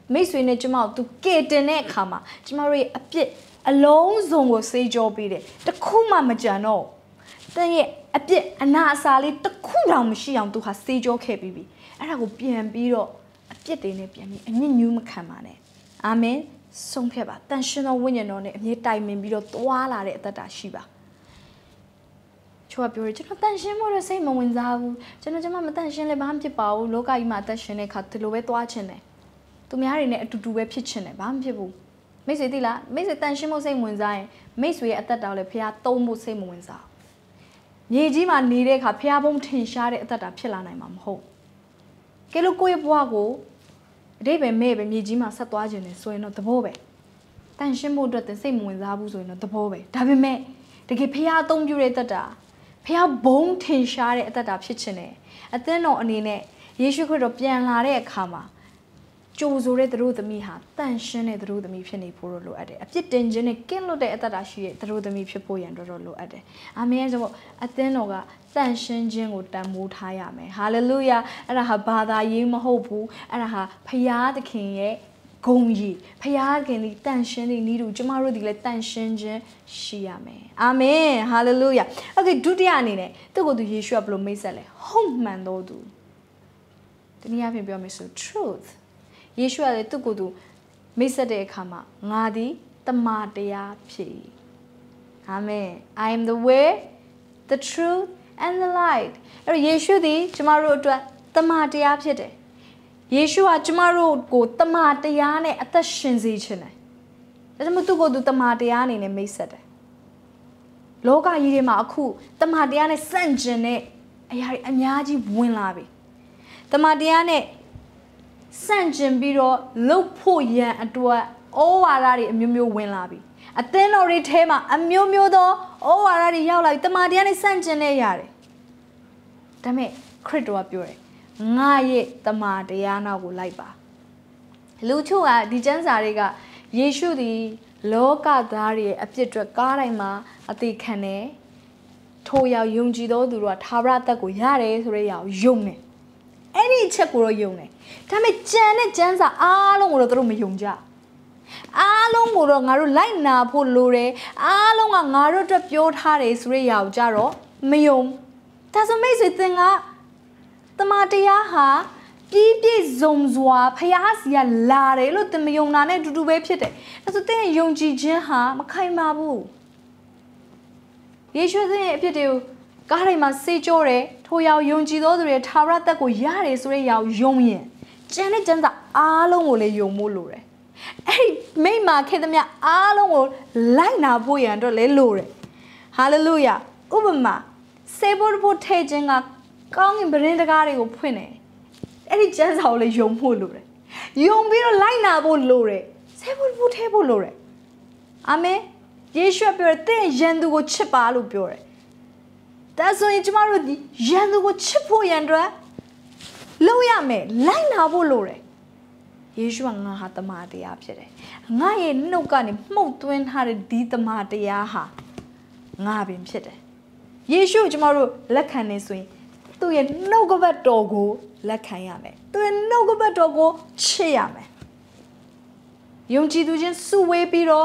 S1: မိတ်ဆွေနဲ့ကျမတို့သူကဲတင်တဲ့အခါမှာကျမတို့ရဲ့အပြစ်အလုံးစုံကိုစေးကြောပေးတယ်တခုမှမကြံတော့တဲ့ရဲ့အပြစ်အနာအစာလေးတခုတောင်မရှိအောင်သူဟာစေးကြောခဲ့ပြီးပြီအဲ့ဒါကိုပြန်ပြီးတော့အပြစ်တွေနဲ့ပြန်ပြီးအညစ်ညူးမခံပါနဲ့အာမင်ဆုံးဖြတ်ပါတန်ရှင်သောဝိညာဉ်တော်နဲ့အမြဲတိုင်ပင်ပြီးတော့သွားလာတဲ့အသက်တာရှိပါချိုးပြောရကျွန်တော်တန်ရှင်းဖို့စိတ်မဝင်စားဘူးကျွန်မမတန်ရှင်းလည်းဘာမှဖြစ်ပါဘူးလောကကြီးမှာအသက်ရှင်တဲ့အခါဒီလိုပဲသွားချင်တယ်သူများတွေနဲ့အတူတူပဲဖြစ်ချင်တယ်ဘာမှဖြစ်ဘူးမိတ်ဆွေသိလားမိတ်ဆွေတန်ရှင်းဖို့စိတ်ဝင်စားရင်မိတ်ဆွေရဲ့အသက်တာကိုလည်းဖះသုံးဖို့စိတ်မဝင်စားမြေကြီးမှာနေတဲ့အခါဖះဘုံထင်ရှားတဲ့အသက်တာဖြစ်လာနိုင်မှာမဟုတ်ကဲလို့ကိုယ့်ရဲ့ဘဝကိုအတိတ်ပဲမဲ့ပဲမြေကြီးမှာဆက်သွားခြင်းနဲ့ဆိုရင်တော့သဘောပဲတန်ရှင်းဖို့အတွက်သင်စိတ်မဝင်စားဘူးဆိုရင်တော့သဘောပဲဒါပေမဲ့တကယ်ဖះအသုံးပြုတဲ့အသက်တာဖះဘုံထင်ရှားတဲ့အသက်တာဖြစ်ခြင်းနဲ့အသင်းတော်အနေနဲ့ယေရှုခရစ်တော်ပြန်လာတဲ့အခါမှာကြိုဆိုတဲ့သူတို့သမီးဟာတန်ရှင်းတဲ့သူတို့သမီးဖြစ်နေဖို့လိုအပ်တယ်အပြစ်တင်ခြင်းနဲ့ကင်းလွတ်တဲ့အသက်တာရှိတဲ့သူတို့သမီးဖြစ်ဖို့ရန်တော်လိုအပ်တယ်အာမင်ဆိုတော့အသင်းတော်ကတန်ရှင်းခြင်းကိုတန်ဖိုးထားရမယ်ဟာလေလုယာအဲ့ဒါဟာဘာသာရေးမဟုတ်ဘူးအဲ့ဒါဟာဖခင်သခင်ရဲ့ဂုဏ်ကြီးဖခင်သခင်ဒီတန်ရှင်းတဲ့ဤသူကျမတို့ဒီလည်းတန်ရှင်းခြင်းရှိရမယ်အာမင်ဟာလေလုယာโอเคဒုတိယအနေနဲ့သူ့ကိုယ်သူယေရှုကဘယ်လိုမိတ်ဆက်လဲဟုတ်မှန်တော်သူတနည်းအားဖြင့်ပြောမယ်ဆို truthယေရှုကလည်းသူ့ကိုယ်သူမိတ်ဆက်တဲ့အခါမှာငါသည်တမန်တရားဖြစ်၏အာမင် I am the way the truth and the light အဲ့တော့ယေရှုသည်ကျမတို့အတွက်တမန်တရားဖြစ်တယ်ယေရှုကကျမတို့ကိုတမန်တရားနဲ့အသက်ရှင်စေခြင်းတယ်ဒါကြောင့်မို့သူ့ကိုယ်သူတမန်တရားအနေနဲ့မိတ်ဆက်တယ်လောကကြီးထဲမှာအခုတမန်တရားနဲ့စန့်ကျင်တဲ့အရာတွေအများကြီးဝင်လာပြီတမန်တရားနဲ့စန့်ကျင်ပြီးတော့လှုပ်ဖို့ရန်အတွက်ဩဝါဒတွေအမျိုးမျိုးဝင်လာပြီအသင်းတော်တွေထဲမှာအမျိုးမျိုးသောဩဝါဒတွေရောက်လာပြီတမန်တရားနဲ့စန့်ကျင်နေရတယ်ဒါပေမဲ့ခရစ်တော်ကပြောတယ်ငါရဲ့တမန်တရားနောက်ကိုလိုက်ပါလူချို့ကဒီကျမ်းစာတွေကယေရှုသည်လောကသားတွေရဲ့အပြစ်အတွက်ကားတိုင်းမှာအသေးခံတယ်ထိုရောက်ယုံကြည်သောသူတို့ကသာဝရအသက်ကိုရတယ်ဆိုတဲ့အရာကိုယုံတယ်အဲ့ဒီအချက်ကိုတော့ယုံတယ်ဒါပေမဲ့ကြံတဲ့ကျမ်းစာအားလုံးကိုတော့သူတို့မယုံကြအားလုံးကိုတော့ငါတို့လိုက်နာဖို့လိုတယ်အားလုံးကငါတို့အတွက်ပြောထားတယ်ဆိုတဲ့အရာကိုကြတော့မယုံဒါဆိုမိတ်ဆွေသင်ကတမန်တရားဟာပြည့်စုံစွာဖျားစီကလာတယ်လို့သင်မယုံတာနဲ့အတူတူပဲဖြစ်တယ်ဒါဆိုသင်ယုံကြည်ခြင်းဟာမခိုင်မာဘူးယေရှုသင်ရဲ့အဖြစ်တွေကိုကားတိုင်းမှာစေကြောတယ်ထိုရောက်ယုံကြည်သောသူတွေသာဝရသက်ကိုရတယ်ဆိုတဲ့အရာကိုယုံရင်ကျန်တဲ့ကျမ်းစာအားလုံးကိုလည်းယုံဖို့လိုတယ်အဲ့ဒီမိမခေသမျှအားလုံးကိုလိုက်နာဖို့ရန်အတွက်လည်းလိုတယ်ဟာလေလုယာဥပမာစေဖို့ထဲခြင်းကကောင်းကင်ပရင်တကားတွေကိုဖွင့်တယ်အဲ့ဒီကျမ်းစာကိုလည်းယုံဖို့လိုတယ်ယုံပြီးတော့လိုက်နာဖို့လိုတယ်စေဖို့ထဲဖို့လိုတယ်အာမင်ယေရှုပြောတယ်သင်ရန်သူကိုချစ်ပါလို့ပြောတယ်ဒါဆိုရင်ကျမတို့ဒီရန်သူကိုချစ်ဖို့ရန်အတွက်လုပ်ရမယ်လိုက်နာဖို့လိုတယ်ယေရှုကငါဟာတမန်တရားဖြစ်တယ်ငါရဲ့နှုတ်ကနေမှုတ်သွင်းထားတဲ့ဒီတမန်တရားဟာငါပင်ဖြစ်တယ်ယေရှုကျမတို့လက်ခံနေဆိုရင်သူ့ရဲ့နှုတ်ကပတ်တော်ကိုလက်ခံရမယ်သူ့ရဲ့နှုတ်ကပတ်တော်ကိုချစ်ရမယ်ယုံကြည်သူချင်းစုဝေးပြီး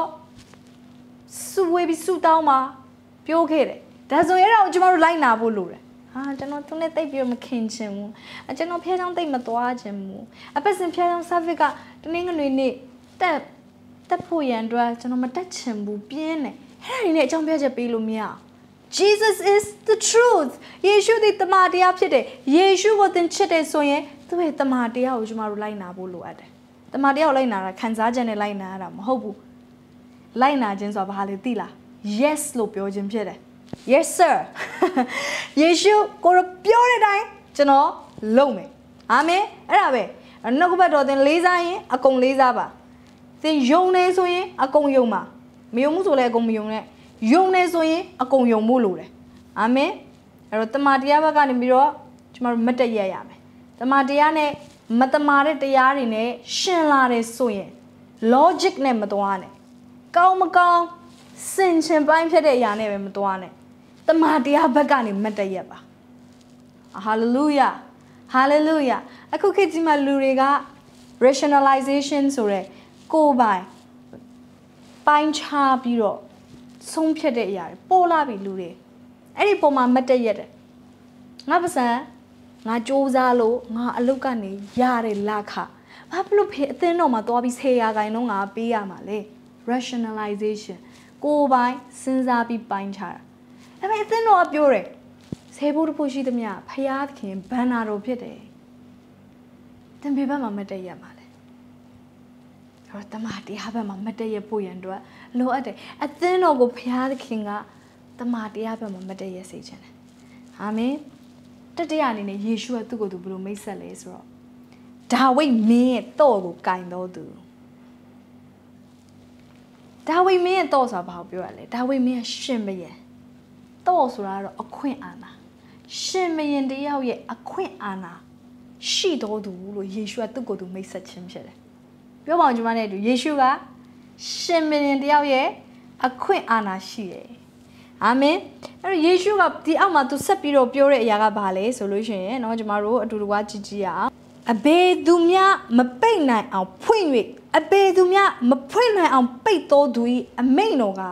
S1: စုတောင်းမှာပြောခဲ့တယ်ဒါဆိုရင်တော့ကျမတို့လိုက်နာဖို့လိုတယ်ဟာကျွန်တော်သူနဲ့တိတ်ပြီးမခင်ချင်ဘူးကျွန်တော်ဖျားချောင်းတိတ်မသွားချင်ဘူးအပတ်စဉ်ဖျားချောင်း service ကတနင်္ဂနွေနေ့တက်ဖို့ရန်အတွက်ကျွန်တော်မတက်ချင်ဘူးပြင်းတယ်အဲ့ဒါတွေနဲ့အကြောင်းပြချက်ပေးလို့မရအောင် Jesus is the truth ယေရှုသည်တမန်တရားဖြစ်တယ်ယေရှုကိုသင်ချစ်တယ်ဆိုရင်သူ့ရဲ့တမန်တရားကိုကျမတို့လိုက်နာဖို့လိုအပ်တယ်တမန်တရားကိုလိုက်နာတာခံစားချက်နဲ့လိုက်နာရတာမဟုတ်ဘူးလိုက်နာခြင်းဆိုတာဘာလဲသိလား yes လို့ပြောခြင်းဖြစ်တယ်Yes sir ယေရှုကိုပြောတဲ့အတိုင်းကျွန်တော်လုပ်မယ်အာမင်အဲ့ဒါပဲနှုတ်ကပတ်တော်သင်လေးစားရင်အကုန်လေးစားပါသင်ယုံနေဆိုရင်အကုန်ယုံပါမယုံမှုဆိုလည်းအကုန်မယုံနဲ့ယုံနေဆိုရင်အကုန်ယုံဖို့လိုတယ်အာမင်အဲ့တော့တမန်တရားဘက်ကနေပြီးတော့ကျွန်တော်မတ်တရက်ရမယ်တမန်တရားနဲ့မတမာတဲ့တရားတွေနဲ့ရှင်လာတယ်ဆိုရင် logic နဲ့မသွားနဲ့ကောင်းမကောင်းစင်ချင်ပိုင်းဖြစ်တဲ့အရာနဲ့ပဲမသွားနဲ့တမန်တရားဘက်ကနေမတ်တရက်ပါဟာလေလုယာဟာလေလုယာအခုခေတ်ကြီးမှာလူတွေက rationalization ဆိုတဲ့ကိုယ်ပိုင်ပိုင်းခြားပြီးတော့ဆုံးဖြတ်တဲ့အရာတွေပေါ်လာပြီလူတွေအဲ့ဒီပုံမှာမတ်တက်ရက်တယ်ငါပစံငါစူးစမ်းလို့ငါအလုပ်ကနေရတယ်လားခဘာဖြစ်လို့ဖေအသင်းတော်မှာသွားပြီး10ရာခိုင်နှုန်းငါပေးရမှာလဲ rationalization ကိုယ်ပိုင်စဉ်းစားပြီးပိုင်းခြားတာဒါပေမဲ့အသင်းတော်ကပြောတယ်ဆေးဖို့တဖို့ရှိသမျှဖျားသခင်ဘန္နာတော်ဖြစ်တယ်သင်ဘေဘက်မှာမတ်တက်ရက်မှာလဲအဲ့တော့တမန်တရားဘက်မှာမတ်တက်ရက်ဖို့ရန်အတွက်လိုအပ်တယ်အသင်းတော်ကိုဖျားသခင်ကတမန်တရားဘက်မှာမတ်တက်ရက်စေခြင်းတယ်အာမင်တတိယအနေနဲ့ယေရှုကသူ့ကိုယ်သူဘယ်လိုမိတ်ဆက်လဲဆိုတော့ဒါဝိမင်းရဲ့တော့ကိုကင်တော်သူဒါဝိမင်းရဲ့တော့ဆိုတာဘာကိုပြောရလဲဒါဝိမင်းရဲ့ရှင်ဘရင်တော့ဆိုတာကတော့အခွင့်အာဏာရှင်ဘရင်တယောက်ရဲ့အခွင့်အာဏာရှိတော်သူလို့ယေရှုကသူ့ကိုယ်သူမိတ်ဆက်ခြင်းဖြစ်တယ်ပြောပါအောင်ကျွန်မနဲ့တူယေရှုကရှင်ဘရင်တယောက်ရဲ့အခွင့်အာဏာရှိတယ်အာမင်အဲ့တော့ယေရှုကဒီအောက်မှာသူဆက်ပြီးတော့ပြောတဲ့အရာကဘာလဲဆိုလို့ရှိရင်เนาะကျမတို့အတူတကွာကြည့်ကြည့်ရအောင်အဘေသူများမပိတ်နိုင်အောင်ဖွင့်၍အဘေသူများမဖွင့်နိုင်အောင်ပိတ်တော်သူ၏အမိန့်တော်က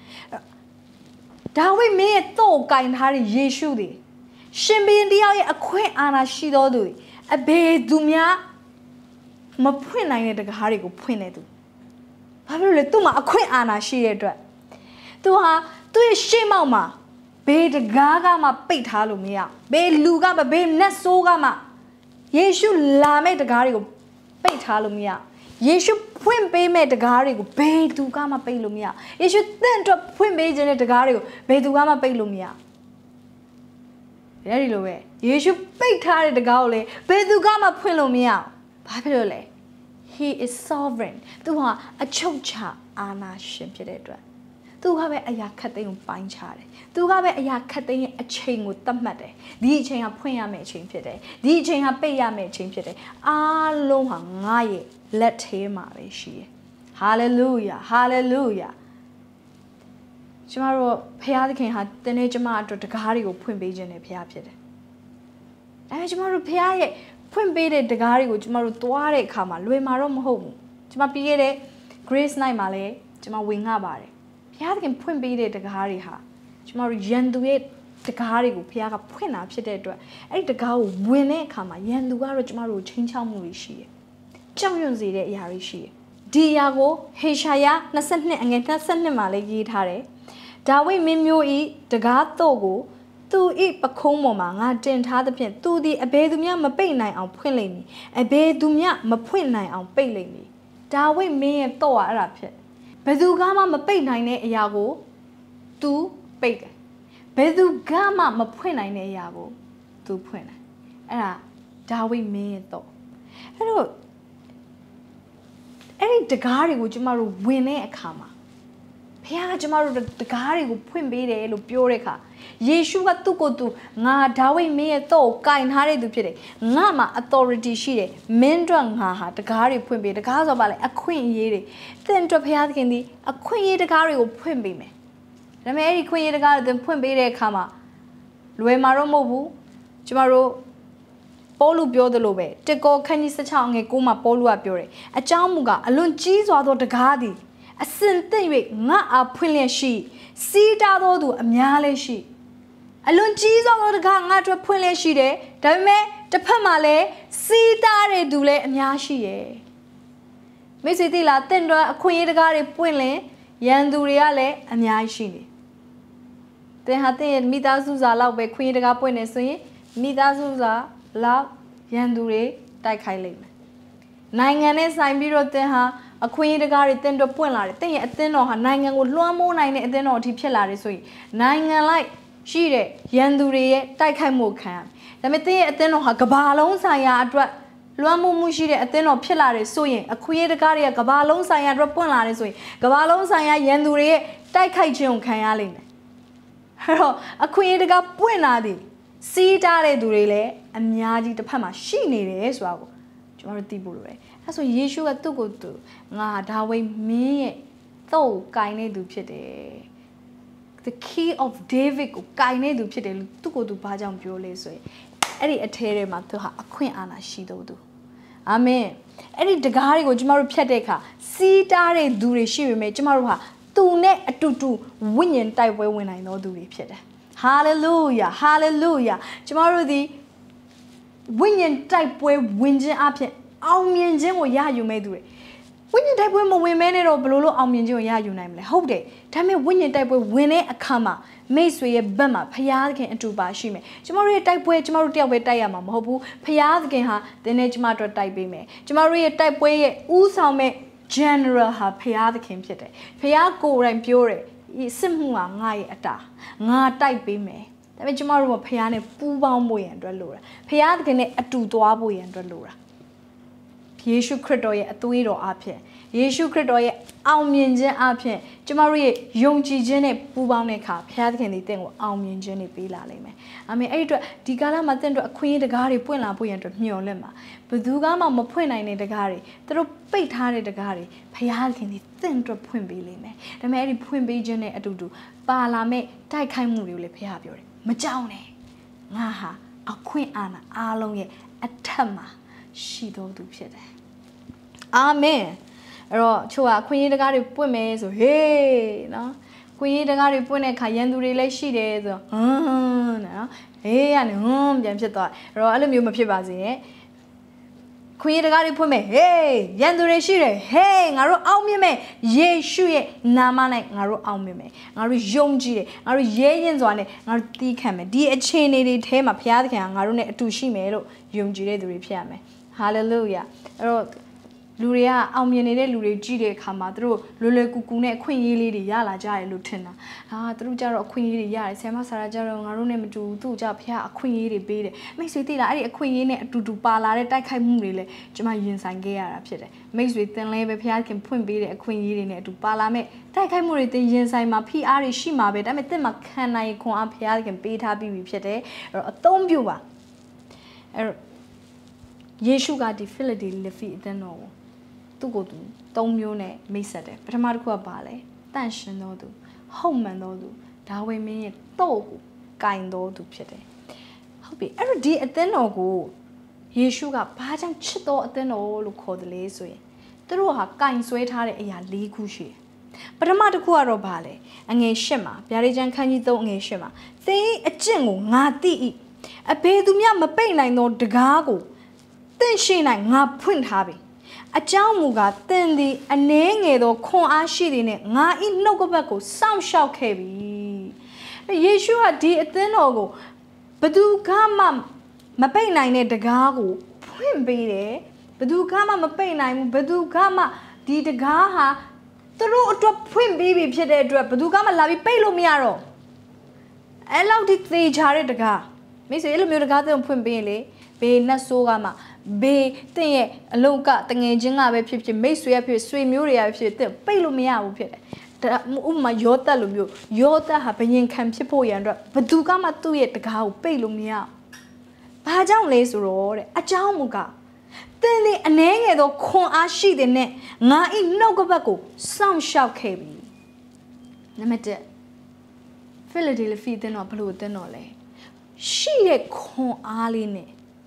S1: ဒါဝိမင်းရဲ့တော့ကင်ထားတဲ့ယေရှုသည်ရှင်ဘုရင်တယောက်ရဲ့အခွင့်အာဏာရှိတော်သူအဘေသူများမဖွင့်နိုင်တဲ့တကားတွေကိုဖွင့်နေသူဘာဖြစ်လို့လဲသူ့မှာအခွင့်အာဏာရှိတဲ့အတွက်သူဟာသူ့ရဲ့ရှေ့မောက်မှာဘေးတကားကမှပိတ်ထားလို့မရဘေးလူကမှဘေးနတ်ဆိုးကမှယေရှုလာမဲ့တကားတွေကိုပိတ်ထားလို့မရယေရှုဖွင့်ပေးမဲ့တကားတွေကိုဘယ်သူကမှပိတ်လို့မရယေရှုတင့်အတွက်ဖွင့်ပေးခြင်းတဲ့တကားတွေကိုဘယ်သူကမှပိတ်လို့မရအဲဒီလိုပဲယေရှုပိတ်ထားတဲ့တကားကိုလေဘယ်သူကမှဖွင့်လို့မရဘာဖြစ်လို့လဲ he is sovereign သူဟာအချုပ်ချာအာဏာရှင်ဖြစ်တဲ့အတွက်သူကပဲအရာခတ်သိမ်းကိုပိုင်းခြားတယ်သူကပဲအရာခတ်သိမ်းရဲ့အချိန်ကိုသတ်မှတ်တယ်ဒီအချိန်ကဖွင့်ရမယ့်အချိန်ဖြစ်တယ်ဒီအချိန်ကပိတ်ရမယ့်အချိန်ဖြစ်တယ်အားလုံးဟာငါရဲ့လက်ထဲမှာပဲရှိတယ် hallelujah hallelujah ကျမတို့ဖခင်သခင်ဟာတင်းနေကျမအတွက်တကားတွေကိုဖွင့်ပေးခြင်းနဲ့ဖခင်ဖြစ်တယ်ဒါပေမဲ့ကျမတို့ဖခင်ရဲ့ဖွင့်ပေးတဲ့တကားတွေကိုကျမတို့သွားတဲ့အခါမှာလွယ်မှာတော့မဟုတ်ဘူးကျမပြီးခဲ့တဲ့ Grace Night မှာလည်းကျမဝင်ငှပါတယ်ဖခင်ဖွင့်ပေးတဲ့တကားတွေဟာကျမတို့ရန်သူရဲ့တကားတွေကိုဖခင်ကဖွင့်တာဖြစ်တဲ့အတွက်အဲ့ဒီတကားကိုဝင်တဲ့အခါမှာရန်သူကတော့ကျမတို့ချင်းချောက်မှုတွေရှိတယ်ကြောက်ရွံ့စေတဲ့အရာတွေရှိတယ်ဒီအရာကိုဟေရှာယ22အငယ်22မှာလည်းရေးထားတယ်ဒါဝိမင်းမျိုးဤတကားတော့ကိုသူဤပခုံးပေါ်မှာငါတင်ထားသဖြင့်သူသည်အဘယ်သူမျှမပိတ်နိုင်အောင်ဖွင့်လိမ့်မည်အဘယ်သူမျှမဖွင့်နိုင်အောင်ပိတ်လိမ့်မည်ဒါဝိမင်းရဲ့တော့အဲ့ဒါဖြစ်ဘယ်သူကမှမပိတ်နိုင်တဲ့အရာကို तू ပိတ်တယ်ဘယ်သူကမှမဖွင့်နိုင်တဲ့အရာကို तू ဖွင့်တယ်အဲ့ဒါဒါဝိမင်းရဲ့တော့အဲ့တော့အဲ့ဒီတကားတွေကိုကျမတို့ဝင်တဲ့အခါမှာဖခင်ကကျမတို့တကားတွေကိုဖွင့်ပေးတယ်လို့ပြောတဲ့အခါယေရှုကသူ့ကိုယ်သူငါဒါဝိမင်းရဲ့တော့ကိုကင်ထားတဲ့သူဖြစ်တယ်ငါမှာ authority ရှိတယ်မင်းတို့ငါဟာတကားတွေဖွင့်ပေးတကားဆိုပါလေအခွင့်အရေးတွေသင်တို့ဖခင်သခင်ဒီအခွင့်အရေးတကားတွေကိုဖွင့်ပေးမယ်ဒါပေမဲ့အဲ့ဒီခွင့်ရတကားတွေဖွင့်ပေးတဲ့အခါမှာလွယ်မှာတော့မဟုတ်ဘူးကျမတို့ပေါလုပြောသလိုပဲတစ်ကောခန်းကြီး16ငယ်9မှာပေါလုကပြောတယ်အကြောင်းမူကားအလွန်ကြီးစွာသောတကားသည်အစင်သိမ့်၍ငါအားဖွင့်လျက်ရှိစီးတားသောသူအများလည်းရှိအလွန်ကြီးစွာသောတကားငါအတွက်ဖွင့်လျက်ရှိတယ်ဒါပေမဲ့တစ်ဖက်မှာလည်းစီးတားတဲ့သူလည်းအများရှိရဲ့မိတ်ဆွေသိလားတင့်တော်အခွင့်အရေးတကားတွေပွင့်လင်ရန်သူတွေကလည်းအများကြီးရှိနေသင်ဟာသင်ရဲ့မိသားစုစာလောက်ပဲခွင့်ရတကားပွင့်နေဆိုရင်မိသားစုစာလောက်ရန်သူတွေတိုက်ခိုက်လိမ့်မယ်နိုင်ငံနဲ့ဆိုင်ပြီးတော့သင်ဟာအခွင့်အရေးတကားတွေသင်တို့ပွင့်လာတယ်သင်ရဲ့အသင်းတော်ဟာနိုင်ငံကိုလွှမ်းမိုးနိုင်တဲ့အသင်းတော်အထိဖြစ်လာတယ်ဆိုရင်နိုင်ငံလိုက်ရှိတဲ့ရန်သူတွေရဲ့တိုက်ခိုက်မှုခံရဒါပေမဲ့သင်ရဲ့အသင်းတော်ဟာကမ္ဘာလုံးဆိုင်ရာအတွက်လွှမ်းမိုးမှုရှိတဲ့အသင်းတော်ဖြစ်လာတယ်ဆိုရင်အခွင့်အရေးတကားတွေကကမ္ဘာလုံးဆိုင်ရာအတွက်ပွင့်လာတယ်ဆိုရင်ကမ္ဘာလုံးဆိုင်ရာရန်သူတွေရဲ့တိုက်ခိုက်ခြင်းကိုခံရလိမ့်မယ်အဲ့တော့အခွင့်အရေးတကားပွင့်လာသည်စီးတားတဲ့သူတွေလည်းအများကြီးတစ်ဖက်မှာရှိနေတယ်ဆိုတာကိုကျွန်တော်တို့သိဖို့လိုတယ်အဲဆိုယေရှုကသူ့ကိုယ်သူငါဒါဝိမင်းရဲ့တော့ကိုင်နေသူဖြစ်တယ် the key of David ကိုကိုင်နေသူဖြစ်တယ်လို့သူ့ကိုယ်သူဘာကြောင့်ပြောလဲဆိုရင်အဲ့ဒီအထဲထဲမှာသူဟာအခွင့်အာဏာရှိတော်သူ Amen. Any the gari go Jamaru Piateka, see Dare do re she me Jamaruha, two net a two winning type way when I know do repeat. Hallelujah, hallelujah. Jamaru the winning type way whinging up here. I'll mean Jim or ya you may do it. When you type when we made it or below, I'll mean you ya you name. Hold it. Tell me when you type with winning a comma. Maysway a bummer, Payadkin and two bashime. Jamaria type way, Jamarutia with Diamam, Hobu, Payadkin ha, the Nejmatra type me. Jamaria type way, Usame, general ha, Payadkin pite. Payako and pure, Simua, Ngai ata, Nga type me. The Jamaru Payane, Pubamboy and Dralura. Payadkin a two doaboy and Dralura. Yeshu Credoye a tuido up here. Yeshu Credoye, Alminjan up here. Jamarie, young Gene, Pubane cap, had anything with Alminjani Pila leme. I mean, Adra, Digala Matendo, a queen the gari, Puena Puent of New Lima. But Dugama Mopuena in the gari, the bait hardy the gari, Payalkin, thin to Pumbi leme. The Mary Pumbi Jene Adudu, Balame, Taikamuri Piabure, Majaune, Naha, a queen Anna, Alonge, a Tama. She don't do shit. Amen. Chua, Queen the Gary Pume, so hey, no. Queen the Gary Pune Kayandu relay she did. Hey, and Jamseta, Rollum Mapibazi. Queen the Gary Pume, hey, Yandure Shire, hey, Naro Almime, ye shuye, Namana, Naro Almime, Naro Yonji, Naro Yans on it, Naro Decam, D. Chain, Tema Piacan, Narone to Shimero, Yonji the Ripiame. Hallelujah. Luria, Almianere, Luigi, Camadro, Lule Cucune, Queen Lady Yala Jai, Lieutenant. Ah, through Jaro, Queen Yai, Sama Sarajaro, Arunem to Japia, a Queen Bede. Makes me think a queen to do Pala, Takamule, Jamayan Sangea, Pete. Makes me think Labor Pia can put be a queen in to Palame. Takamuri, the Yensai, my PR, Shima, but I met them a canai con up here can beat happy with Pete or a tombua. Yeshu got the Philadelphia the no. To go to Tomune, Mesade, Pramarqua Bale, Tansion no do, home and no do, that way me a dog, kind old to pete. How be every day at the no go. Yeshu got Pajam Chito at the no look called the lazy. The Roha kind sweetheart a lee cushy. But a Mataquaro Bale, and a shema, Yarijan Canito and a shema. They a jingle, not the a pay to me a pain I know the gago. Then she not print happy. A jamuga, then the a name edo con ashid in it, na in no go some shall carry. Yeshua did then ogo, but do come, my pain I need the gago, print be there, but do come, my pain I, but do come, did the gaha, the road to print baby pit drop, but do come a lavi pelo miaro. Allow it the jarred the gar. Miss Elmurgata print bailey, be nasogama. Be thing a loca, the engine of a picture, may sweep your swim, Muria, Pelumia, Uma Yota Lumio, Yota happening Camp Chipoyan, but do come at 2 yet the cow, Pelumia. Pajam lays road, a jamuga. Then the anang or con ashi the net, na in no gobaco, some shall carry. Limit Philadelphia then or blue the nole. She a con aline.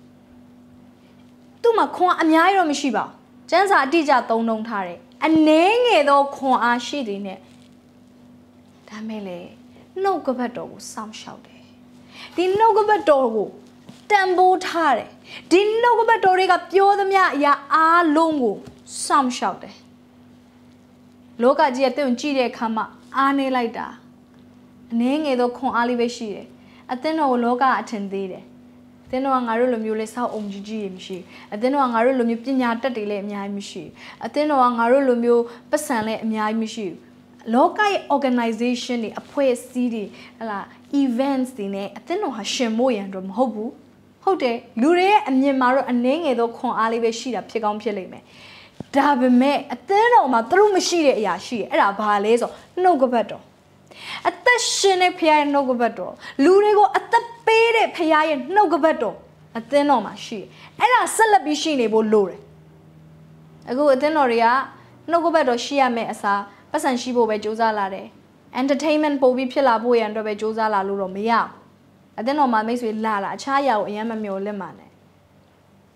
S1: Tuma con a Nairo Mishiba. Jansa Dija don't know Tare. And name though con a sheet in it. Tamele, no gobato, some shouted. Did no gobato, Tambo Tare. Did no gobatoriga pure the mia ya a longo, some shouted. Loca Jeton Gide Kama, Ane like that. Name though con aliveshi. Ateno loca attended. Then on Arulum how omg, a then on Arulum Pinata de Miamishi, a then on Arulum Pasane Miamishi. Local organization, a poet city, events, a then on Hashemoy and Hobu. Hote, Lure and Yamaro and Nang edo con aliveshi, a pig on Pileme. Dab me, a then on my through machine, yashi, and a balezo, no go better. At the shene pia no gobato. Lurego at the pere pia no gobato. At the no mashi. And a celebration able lure. A go at the noria, no gobato shia me asa, Pasan Shibo by Josalare. Entertainment po be pila boy and by Josala luro mea. At the no ma makes with Lala, Chaya or Yamamio lemane.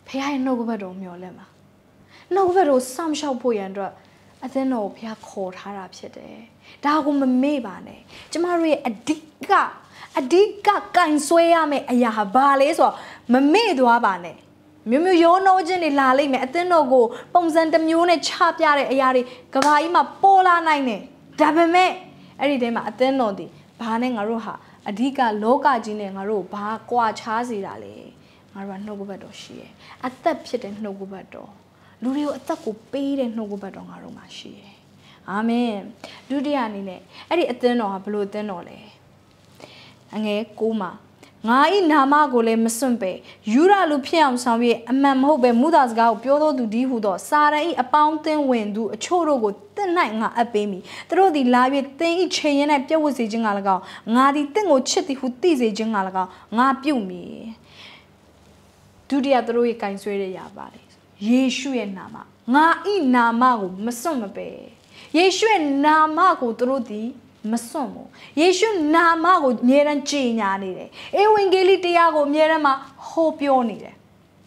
S1: ဖះရဲ့နှုတ်ကပတ်တော်မျှော်လင့်ပါနှုတ်ကပတ်တော်စောင့်ရှောက်ဖို့ရန်အတွက်အသင်းတော်ကိုဖះခေါ်ထားတာဖြစ်တယ်ဒါကိုမမေ့ပါနဲ့ကျမတို့ရဲ့အဓိကကင်ဆွဲရမယ့်အရာဘာလဲဆိုတော့မမေ့သွားပါနဲ့မျိုးရောနှောခြင်းတွေလာလိမ့်မယ်အသင်းတော်ကိုပုံစံတစ်မျိုးနဲ့ချပြတဲ့အရာတွေကဘာကြီးမှာပေါ်လာနိုင်တယ်ဒါပေမဲ့အဲ့ဒီထဲမှာအသင်းတော်ဒီဘာနဲ့ငါတို့ဟာအဓိကလောကကြီးနဲ့ငါတို့ဘာကွာခြားစေတာလဲငါတို့ကနှုတ်ကပတ်တော်ရှိရဲ့အသက်ဖြစ်တဲ့နှုတ်ကပတ်တော်လူတွေကိုအသက်ကိုပေးတဲ့နှုတ်ကပတ်တော်ငါတို့မှာရှိရဲ့အာမင်ဒုတိယအနေနဲ့အဲ့ဒီအသင်းတော်ဟာဘလို့အသင်းတော်လဲအငယ်9မှာငါဤနာမကိုလည်းမစွန့်ပဲယူရလူဖြစ်အောင်ဆောင်ပြီးအမှန်မဟုတ်ပဲမူသားစကားကိုပြောသောသူဒီဟုသောစာရန်ဤအပေါင်းသင်းဝင်သူအချို့တို့ကိုတင့်၌ငါအပ်ပေးမည်သူတို့သည်လာ၍သင်ဤချိန်ရင်၌ပြည့်ဝစေခြင်းက၎င်းငါသည်တင့်ကိုချစ်သည်ဟုသိစေခြင်းက၎င်းငါပြုမည်ဒုတိယသူတို့ရဲ့ကင်ဆွဲတဲ့ຢာပါလေယေရှုရဲ့နာမငါဤနာမကိုမစွန့်မပဲယေရှုရဲ့နာမကိုသူတို့သည်မစွန့်ဘူးယေရှုနာမကိုအမြဲတမ်းကြေညာနေတယ်ဧဝံဂေလိတရားကိုအမြဲတမ်းဟောပြောနေတယ်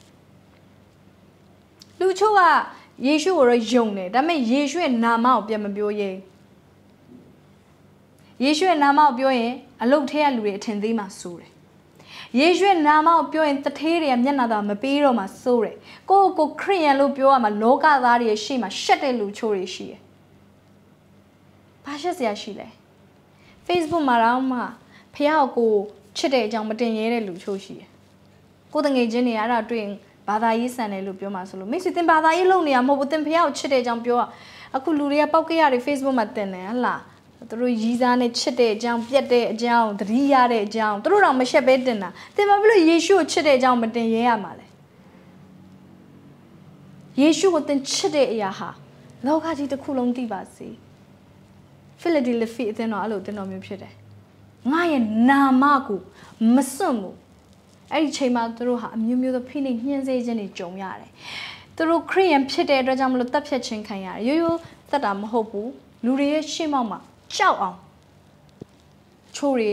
S1: လူချို့ကယေရှုကိုတော့ယုံတယ်ဒါပေမဲ့ယေရှုရဲ့နာမကိုပြန်မပြောရဲယေရှုရဲ့နာမကိုပြောရင်အလုတ်ထဲကလူတွေအထင်သေးမှစိုးတယ်ယေရှုရဲ့နာမကိုပြောရင်တထေးတွေကမျက်နှာသာမပေးတော့မှစိုးတယ်ကိုခရစ်ယာန်လို့ပြောရမှာလောကသားတွေရဲ့ရှေ့မှာရှက်တဲ့လူချို့တွေရှိတယ်ဘာရှက်စရာရှိလဲFacebook မှာတော့မှဖះကိုချစ်တဲ့အကြောင်းမတင်ရဲတဲ့လူချို့ရှိတယ်။ကိုတငယ်ချင်းတွေအဲ့ဒါတွေ့ဘာသာရေးဆန်တယ်လို့ပြောမှဆိုလို့မိတ်ဆွေတင်ဘာသာရေးလုပ်နေရမဟုတ်ဘူးတင်ဖះကိုချစ်တဲ့အကြောင်းပြောအခုလူတွေကပောက်ကြရတွေ Facebook မှာတင်တယ်ဟလားသူတို့ရီးစားနဲ့ချစ်တဲ့အကြောင်းပြက်တဲ့အကြောင်းသတိရတဲ့အကြောင်းသူတို့တော့မရှက်ပဲတင်တာတင်ဘာဖြစ်လို့ယေရှုကိုချစ်တဲ့အကြောင်းမတင်ရဲရမှာလဲယေရှုကိုတင်ချစ်တဲ့အရာဟာလောကကြီးတစ်ခုလုံးသိပါစေဖိလဒယ်ဖီအသင်းတော်အဲ့လိုအသင်းတော်မျိုးဖြစ်တယ်ငါရဲ့နာမကိုမစွန့်ဘူးအဲ့ဒီချိန်မှာသူတို့ဟာအမျိုးမျိုးသောဖိနှိပ်ညှင်းဆဲခြင်းတွေကြုံရတယ်သူတို့ခရစ်ယာန်ဖြစ်တဲ့အတွက်ကြောင့်မလို့တပ်ဖြတ်ခြင်းခံရတယ်ရိုးရိုးသက်တာမဟုတ်ဘူးလူတွေရဲ့ရှေ့မှောက်မှာကြောက်အောင်ချို့တွေ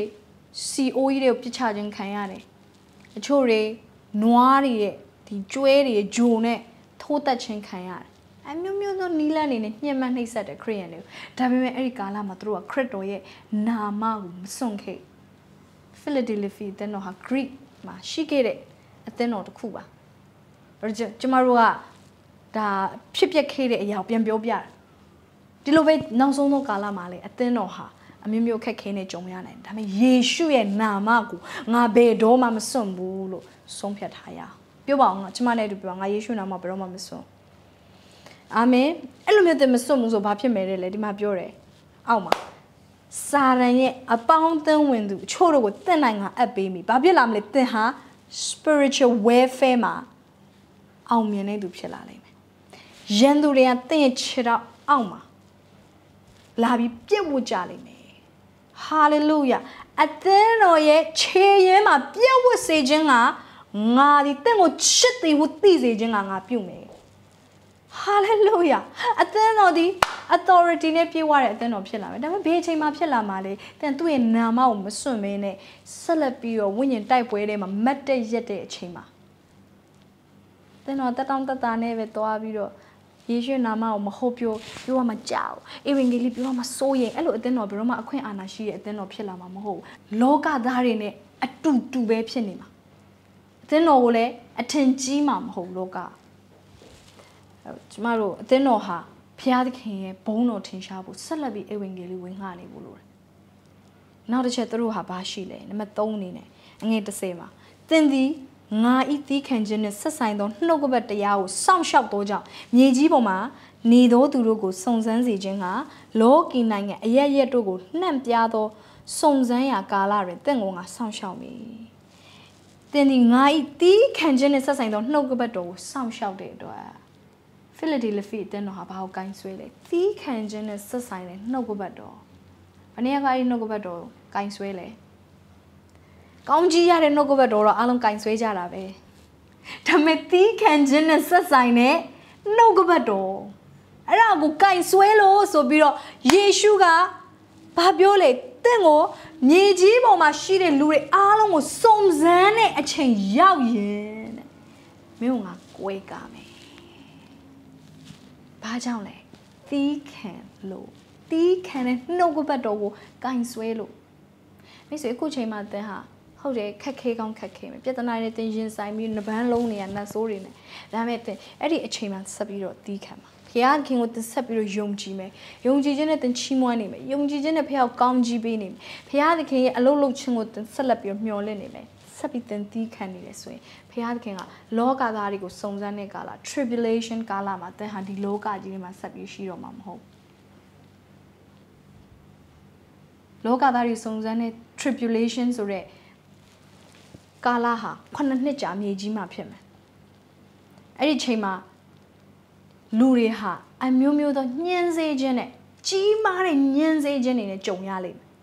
S1: CO ကြီးတွေကိုပြစ်ချခြင်းခံရတယ်အချို့တွေနွားတွေရဲ့ဒီကျွဲတွေဂျိုနဲ့ထိုးတက်ခြင်းခံရတယ်အမျိုးမျိုးသောနီးလန်းနေနဲ့ညှဉ်းပန်းနှိပ်စက်တဲ့ခရစ်ယာန်တွေကိုဒါပေမဲ့အဲ့ဒီကာလမှာသူတို့ကခရစ်တော်ရဲ့နာမကိုမစွန့်ခဲ့ဖိလဒယ်ဖီအသင်းတော်ဟာ Greek မှာရှိခဲ့တဲ့အသင်းတော်တစ်ခုပါအဲ့ဒါကျမတို့ကဒါဖြစ်ပျက်ခဲ့တဲ့အရာကိုပြန်ပြောပြတာဒီလိုပဲနောက်ဆုံးသောကာလမှာလေအသင်းတော်ဟာအမျိုးမျိုးခက်ခဲနေကြုံရနိုင်တယ်ဒါပေမဲ့ယေရှုရဲ့နာမကိုငါဘယ်တော့မှမစွန့်ဘူးလို့ဆုံးဖြတ်ထားရအောင်ပြောပါအောင်ငါကျမနဲ့တူပြောငါယေရှုနာမဘယ်တော့မှမစွန့်အာမင်အဲ့လိုမျိုးတင်မစွန့်ဘူးဆိုဘာဖြစ်မယ်လဲဒီမှာပြောတယ်အောက်မှာစာရန်ရဲ့အပေါင်းအသင်းဝင်သူအချို့တို့ကိုတင့်နိုင်ကအပ်ပေးမိဘာဖြစ်လာမလဲတင်ဟာ spiritual warfare မှာအောင်မြင်နေသူဖြစ်လာလိမ့်မယ်ရန်သူတွေကတင့်ရဲ့ခြေတော့အောက်မှာလာပြီးပြည့်ဝကြလိမ့်မယ်ဟာလေလုယာအသင်းတော်ရဲ့ခြေရင်းမှာပြည့်ဝစေခြင်းကငါဒီတင့်ကိုချစ်သည်ဟုသိစေခြင်းကငါပြုမယ်ဟာလေလုယာအသင်းတော်ဒီ authority နဲ့ပြည့်ဝတဲ့အသင်းတော်ဖြစ်လာမယ်ဒါပေမဲ့ဘယ်အချိန်မှဖြစ်လာမှာလဲတင်သူ့ရဲ့နာမကိုမစွန့်မင်းနဲ့ဆက်လက်ပြီးတော့ဝိညာဉ်တိုက်ပွဲထဲမှာမတ်တက်ရက်တဲ့အချိန်မှာတင်တော်တက်တောင်းတက်တာနဲ့ပဲသွားပြီးတော့ယေရှုနာမကိုမဟုတ်ပြောရမှာကြောက်ဧဝံဂေလိပြောရမှာစိုးရင်အဲ့လိုအသင်းတော်ဘယ်တော့မှအခွင့်အာဏာရှိတဲ့အသင်းတော်ဖြစ်လာမှာမဟုတ်ဘူးလောကသားတွေနဲ့အတူတူပဲဖြစ်နေမှာအသင်းတော်ကိုလည်းအထင်ကြီးမှာမဟုတ်လောကကျမတို့အသင်းတော်ဟာဘုရားသခင်ရဲ့ဘုန်းတော်ထင်ရှားဖို့ဆက်လက်ပြီးဧဝံဂေလိဝင်ငှနေဖို့လိုတယ်နောက်တစ်ချက်သူတို့ဟာဘာရှိလဲနံပါတ်3အနေနဲ့အငယ်30မှာသင်သည်ငါဤသီးခံခြင်းနှင့်ဆက်ဆိုင်သောနှုတ်ကပတ်တရားကိုစောင့်ရှောက်သောကြောင့်မြေကြီးပေါ်မှာနေသောသူတို့ကိုစုံစမ်းစေခြင်းကလောကီနိုင်ငံအရက်ရက်တို့ကိုနှံ့ပြားသောစုံစမ်းရာကာလတွင်သင်ကိုငါစောင့်ရှောက်မည်သင်သည်ငါဤသီးခံခြင်းနှင့်ဆက်ဆိုင်သောနှုတ်ကပတ်တော်ကိုစောင့်ရှောက်တဲ့အတွက်ဖိလဒယ်ဖီအသင်းတော်ဟာဘာကိုကိုင်းဆွဲလဲသီးခံခြင်းနဲ့ဆက်ဆိုင်တဲ့နှုတ်ကပတ်တော်ဘယ်နည်းကနှုတ်ကပတ်တော်ကိုင်းဆွဲလဲကောင်းကြီးရတဲ့နှုတ်ကပတ်တော်တော့အားလုံးကင်ဆွဲကြတာပဲဒါပေမဲ့သီးခံခြင်းနဲ့ဆက်ဆိုင်တဲ့နှုတ်ကပတ်တော်အဲ့ဒါကိုကင်ဆွဲလို့ဆိုပြီးတော့ယေရှုကဘာပြောလဲတင့်ကိုမြေကြီးပေါ်မှာရှိတဲ့လူတွေအားလုံးကိုစုံစမ်းတဲ့အချိန်ရောက်ရင်တဲ့မြို့ငါကွဲကားမယ်ဘာကြောင့်လဲတီးခံလို့တီးခံတဲ့နှုတ်ကပတ်တော်ကိုကင်ဆွဲလို့မိတ်ဆွေအခုချိန်မှာသင်ဟာဟုတ်တယ်ခက်ခဲကောင်းခက်ခဲမယ်ပြဿနာတွေတင်ရင်ဆိုင်ပြီးနှပန်းလုံးတွေကနတ်ဆိုးတွေနဲ့ဒါပေမဲ့သင်အဲ့ဒီအချိန်မှာဆက်ပြီးတော့တီးခံပါဘုရားခင်ကိုသင်ဆက်ပြီးတော့ယုံကြည်မယ်ယုံကြည်ခြင်းနဲ့သင်ချီးမွမ်းနေမယ်ယုံကြည်ခြင်းနဲ့ဘုရားကိုကောင်းကြီးပေးနေမယ်ဘုရားသခင်ရဲ့အလုပ်လုပ်ခြင်းကိုသင်ဆက်လက်ပြီးတော့မျှော်လင့်နေမယ်ဆက်ပြီးသင်တီးခံနေတယ်ဆိုရင်ဘုရားသခင်ကလောကသားတွေကိုစုံစမ်းတဲ့ကာလ tribulation ကာလမှာသင်ဟာဒီလောကကြီးထဲမှာဆက်ပြီးရှိတော့မှာမဟုတ်လောကသားတွေစုံစမ်းတဲ့ tribulation ဆိုတဲ့ကာလဟာ9နှစ်ကြာမြေကြီးမှာဖြစ်မယ်အဲ့ဒီချိန်မှာလူတွေဟာအမျိုးမျိုးသောညှင်းဆဲခြင်းနဲ့ကြီးမားတဲ့ညှင်းဆဲခြင်းတွေနဲ့ကြုံရလိမ့်မယ်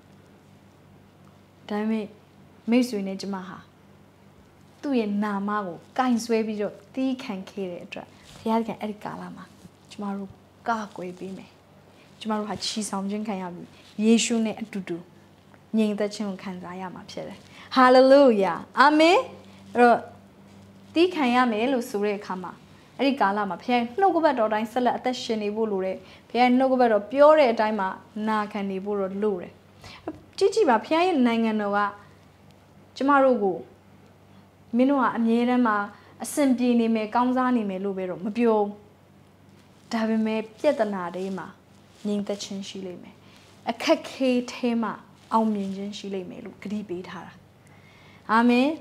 S1: ဒါပေမဲ့မိတ်ဆွေနဲ့ကျမဟာသူ့ရဲ့နာမကိုကင်ဆွဲပြီးတော့တီးခံခဲ့တဲ့အတွက်ဘုရားခင်အဲ့ဒီကာလမှာကျမတို့ကကွယ်ပေးမယ်ကျမတို့ဟာချီဆောင်ခြင်းခံရပြီယေရှုနဲ့အတူတူငြိမ်သက်ခြင်းကိုခံစားရမှာဖြစ်တယ်ဟာလေလုယာအာမင်အဲ့တော့တီးခံရမယ်လို့ဆိုတဲ့အခါမှာအဲ့ဒီကာလမှာဘုရားနှုတ်ကပတ်တော်တိုင်းဆက်လက်အသက်ရှင်နေဖို့လိုတယ်ဘုရားနှုတ်ကပတ်တော်ပြောတဲ့အတိုင်းမှာနာခံနေဖို့တော့လိုတယ်ကြည့်ပါဘုရားရဲ့နိုင်ငံတော်ကကျမတို့ကိုမင်းတို့ကအမြဲတမ်းမှာအဆင်ပြေနေမယ်ကောင်းစားနေမယ်လို့ပဲတော့မပြောဒါပေမဲ့ပြဿနာတွေမှာငြိမ်သက်ခြင်းရှိလိမ့်မယ်အခက်ခဲထဲမှာအောင်မြင်ခြင်းရှိလိမ့်မယ်လို့ဂရုပေးထားတာအာမင်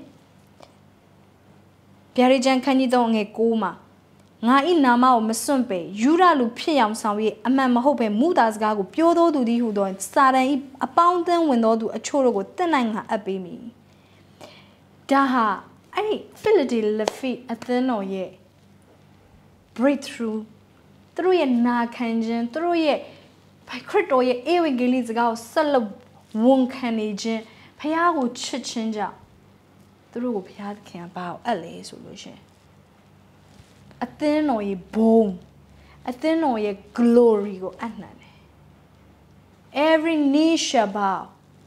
S1: ဗျာဒိတ်ကျမ်းခန်းကြီး3ငယ်9မှာငါဤနာမကိုမစွန့်ပေယူရလူဖြစ်အောင်ဆောင်၍အမှန်မဟုတ်ပဲမူတာစကားကိုပြောတော်သူသည်ဟုသောစာတန်ဤအပေါင်းအသင်းဝင်တော်သူအချို့တို့ကိုတင့်နိုင်ငါအပ်ပေးမည်ဒါဟာအဲ့ဒီ Philadelphia အသင်းတော်ရဲ့ breakthrough သူတို့ရဲ့နာခံခြင်းသူတို့ရဲ့ခရစ်တော်ရဲ့ဧဝံဂေလိစကားကိုဆက်လက်ဝန်ခံနေခြင်းဖခင်ကိုချစ်ခြင်းကြောင့်သူတို့ကိုဖခင်ကဘာအပ်လဲဆိုလို့ရှင်အသင်းတော်ရဲ့ဘုံအသင်းတော်ရဲ့ glory ကိုအနှံတယ် every knee shall bow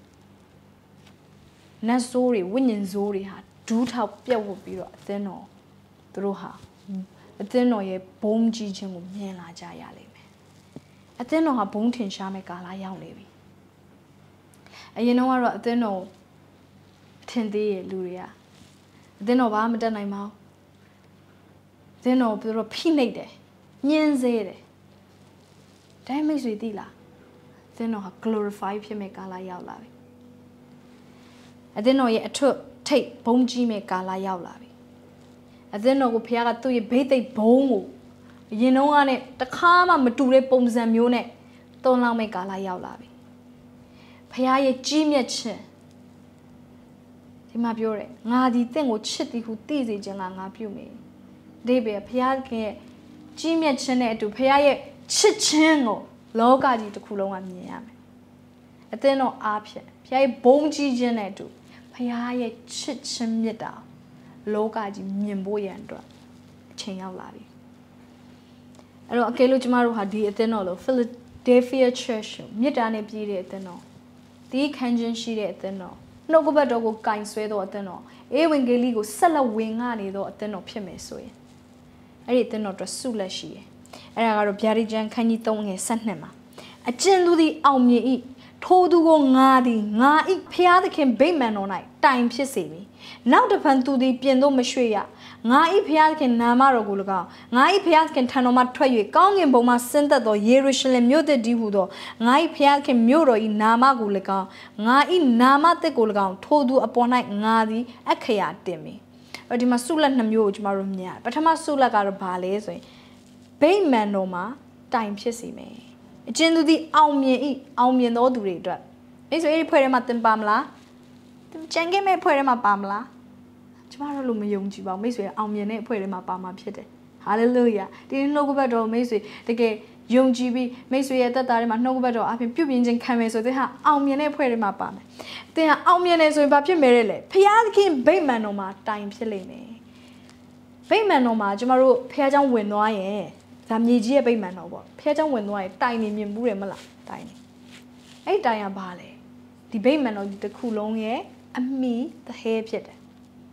S1: နတ်ဆိုးတွေဝိညာဉ်ဆိုးတွေဟာဒူးထောက်ပြတ်ဝတ်ပြီးတော့အသင်းတော်သူတို့ဟာအသင်းတော်ရဲ့ဘုံကြီးခြင်းကိုမြင်လာကြရလိမ့်မယ်အသင်းတော်ဟာဘုံထင်ရှားမဲ့ကာလရောက်နေပြီအရင်တော့ကတော့အသင်းတော်ထင်သေးရဲ့လူတွေကအသင်းတော်ဘာမှမတတ်နိုင်ပါဘူးအသင်းတော်ပြောတော့ဖိနှိပ်တယ်ညှင်းဆဲတယ်ဒါမှမဟုတ်သိလားအသင်းတော်ဟာ glorify ဖြစ်မဲ့ကာလရောက်လာပြီအသင်းတော်ရဲ့အထွတ်ထိပ်ဘုံကြီးမဲ့ကာလရောက်လာပြီအသင်းတော်ကိုဘုရားကသူ့ရဲ့ဘိသိက်ဘုံကိုအရင်တော့ကနဲ့တခါမှမတူတဲ့ပုံစံမျိုးနဲ့တုံးလောင်းမဲ့ကာလရောက်လာပြီဘုရားရဲ့ကြီးမြတ်ခြင်းဒီမှာပြောတယ်ငါဒီတင့်ကိုချစ်သည်ဟုသိစေခြင်းကငါပြုမယ်ဒီပဲဘုရားခင်ရဲ့ကြီးမြတ်ခြင်းနဲ့အတူဘုရားရဲ့ချစ်ခြင်းကိုလောကကြီးတစ်ခုလုံးကမြင်ရမယ်အသင်းတော်အားဖြင့်ဘုရားရဲ့ဘုံကြီးခြင်းနဲ့အတူဘုရားရဲ့ချစ်ခြင်းမြတ်တာလောကကြီးမြင်ဖို့ရန်အတွက်အချိန်ရောက်လာပြီအဲ့တော့အကယ်လို့ကျမတို့ဟာဒီအသင်းတော်လို့ Philadelphia Church မြတ်တာနဲ့ပြည့်တဲ့အသင်းတော်ဒီခံခြင်းရှိတဲ့အသင်းတော်နှုတ်ကပတ်တော်ကိုကင်ဆွဲသောအသင်းတော်ဧဝံဂေလိကိုဆက်လက်ဝင်ငှနေသောအသင်းတော်ဖြစ်မယ်ဆိုရင်အဲ့ဒီအသင်းတော်အတွက်ဆုလက်ရှိတယ်အဲ့ဒါကတော့ဗျာဒိတ်ကျမ်းခန်းကြီး3ငယ်12မှာအကျဉ်သူသည်အောင်မြင်၏ထိုသူကိုငါသည်ငါ၏ဖျားသခင်ဗိမာန်တော်၌တိုင်ဖြစ်စေမည်နောက်တစ်ဖန်သူသည်ပြင်သို့မရွှေ့ရငါ၏ဖျားသခင်နာမတော်ကို၎င်းငါ၏ဖျားသခင်ထံတော်မှထွက်၍ကောင်းကင်ဘုံမှဆင်းသက်သောယေရုရှလင်မြို့သည်ဟုသောငါ၏ဖျားသခင်မြို့တော်၏နာမကို၎င်းငါ၏နာမသစ်ကို၎င်းထိုသူအပေါ်၌ငါသည်အခရာတင်မည်ဒီမှာဆုလက်2မျိုးကိုကျမတို့မြင်ရတယ်ပထမဆုလက်ကတော့ဘာလဲဆိုရင်ဗိမာန်တော်မှာတိုင်ဖြစ်စေမယ်အကျဉ်သူသည်အောင်မြင်၏အောင်မြင်သောသူတွေအတွက်အဲ့ဆိုအဲ့ဒီဖွဲ့ထဲမှာသင်ပါမလားကျန်ခဲ့မဲ့ဖွဲ့ထဲမှာပါမလားကျမတို့လို့မယုံကြည်ပါဘူးမိတ်ဆွေအောင်မြင်တဲ့အဖွဲ့ထဲမှာပါမှာဖြစ်တယ်ဟာလေလုယာဒီနှုတ်ကပတ်တော်မိတ်ဆွေတကယ်ယုံကြည်ပြီးမိတ်ဆွေရဲ့သက်တာထဲမှာနှုတ်ကပတ်တော်အပြင်ပြုပြင်ခြင်းခံမယ်ဆိုတဲ့ဟာအောင်မြင်တဲ့အဖွဲ့ထဲမှာပါမယ်သင်ဟာအောင်မြင်နေဆိုရင်ဘာဖြစ်မယ်လဲဖျားသခင်ဗိမာန်တော်မှာတိုင်ဖြစ်လိမ့်မယ်ဗိမာန်တော်မှာကျမတို့ဖျားเจ้าဝင်သွားရင်ဒါမြေကြီးရဲ့ဗိမာန်တော်ပေါ့ဖျားเจ้าဝင်သွားရင်တိုင်နေမြင်ဘူးတယ်မလားတိုင်နေအဲ့တိုင်ကဘာလဲဒီဗိမာန်တော်ဒီတစ်ခုလုံးရဲ့အမိသဟဲဖြစ်တယ်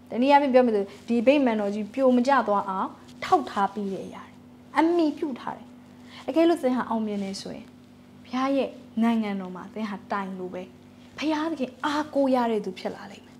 S1: တနည်းအားဖြင့်ပြောမယ်ဆိုဒီဗိမာန်တော်ကြီးပြိုမကျသွားအောင်ထောက်ထားပြီးရရတယ်အမိပြုတ်ထားတယ်အကယ်လို့သင်ဟာအောင်မြင်နေဆိုရင်ဘုရားရဲ့နိုင်ငံတော်မှာသင်ဟာတိုင်လို့ပဲဘုရားသခင်အားကိုးရတဲ့သူဖြစ်လာလိမ့်မယ်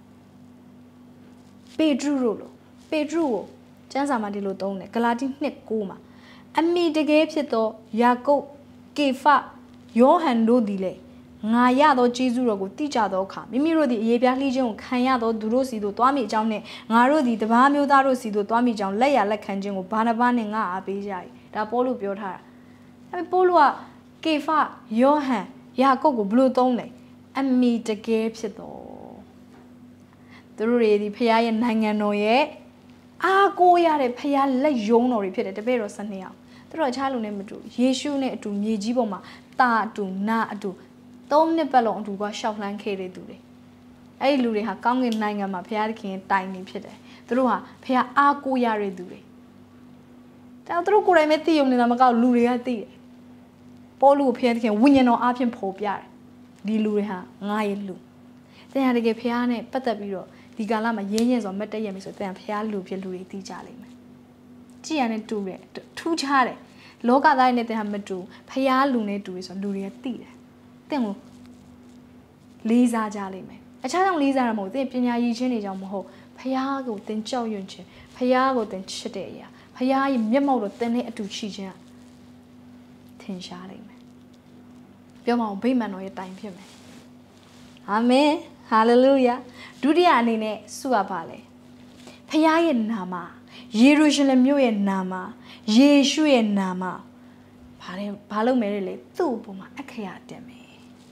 S1: ပေတရုတို့လိုပေတရုကိုကျမ်းစာမှာဒီလိုသုံးတယ်ဂလာတိ2:9မှာအမိတကယ်ဖြစ်သောယာကုပ်ကေဖယောဟန်တို့သည်လေငါရသောကျေးဇူးတော်ကိုသိကြသောအခါမိမိတို့သည်အေးပြားလှီးခြင်းကိုခံရသောသူတို့စီသို့သွားမိအကြောင်းနှင့်ငါတို့သည်တပါးမျိုးသားတို့စီသို့သွားမိအကြောင်းလက်ရလက်ခံခြင်းကိုဘာနာဘနှင့်ငါအားပေးကြ၏ဒါပေါလုပြောထားတာအဲပေါလုကကေဖယောဟန်ယာကုပ်ကိုဘယ်လိုသုံးလဲအမိတကယ်ဖြစ်သောသူတို့တွေဒီဖခင်ရဲ့နိုင်ငံတော်ရဲ့အားကိုးရတဲ့ဖခင်လက်ယုံတော်တွေဖြစ်တယ်တပည့်တော်12ယောက်သူတို့အခြားလူနဲ့မတူယေရှုနဲ့အတူမြေကြီးပေါ်မှာတာအတူနာအတူ3 နှစ်ပတ်လုံးအတူကရှောက်လှမ်းခဲ့တဲ့သူတွေအဲ့ဒီလူတွေဟာကောင်းကင်နိုင်ငံမှာဘုရားသခင်တိုင်နေဖြစ်တယ်သူတို့ဟာဘုရားအားကိုးရတဲ့သူတွေတောင်သူတို့ကိုယ်တိုင်ပဲသိရုံနေတာမကောက်လူတွေကသိတယ်ပေါလုကိုဘုရားသခင်ဝိညာဉ်တော်အားဖြင့်ဖော်ပြတယ်ဒီလူတွေဟာငါရဲ့လူတဲ့ဟာတကယ်ဘုရားနဲ့ပတ်သက်ပြီးတော့ဒီကာလမှာရင်းရင်ဆိုမတ်တက်ရမယ်ဆိုတဲ့ဘုရားလူဖြစ်လူတွေသိကြလိမ့်မယ်ကြည်ရတဲ့တူတယ်ထူးခြားတယ်လောကသားနဲ့တဲ့ဟာမတူဘုရားလူနဲ့တူရဆိုလူတွေကသိတယ်တင့်ကိုလေးစားကြလိမ့်မယ်အခြားကြောင့်လေးစားရမဟုတ်သင်ပညာရည်ချင်းတွေကြောင့်မဟုတ်ဖခင်ကိုသင်ကြောက်ရွံ့ခြင်းဖခင်ကိုသင်ချစ်တဲ့အရာဖခင်ရဲ့မျက်မှောက်တော်သင်နဲ့အတူရှိခြင်းထင်ရှားလိမ့်မယ်ပြောမအောင်ဗိမာန်တော်ရဲ့တိုင်ဖြစ်မယ်အာမင်ဟာလေလုယာဒုတိယအနေနဲ့ဆုရပါလေဖခင်ရဲ့နာမယေရုရှလင်မြို့ရဲ့နာမယေရှုရဲ့နာမဘာလို့မဲလေသူ့အပေါ်မှာအခရာတင်မယ်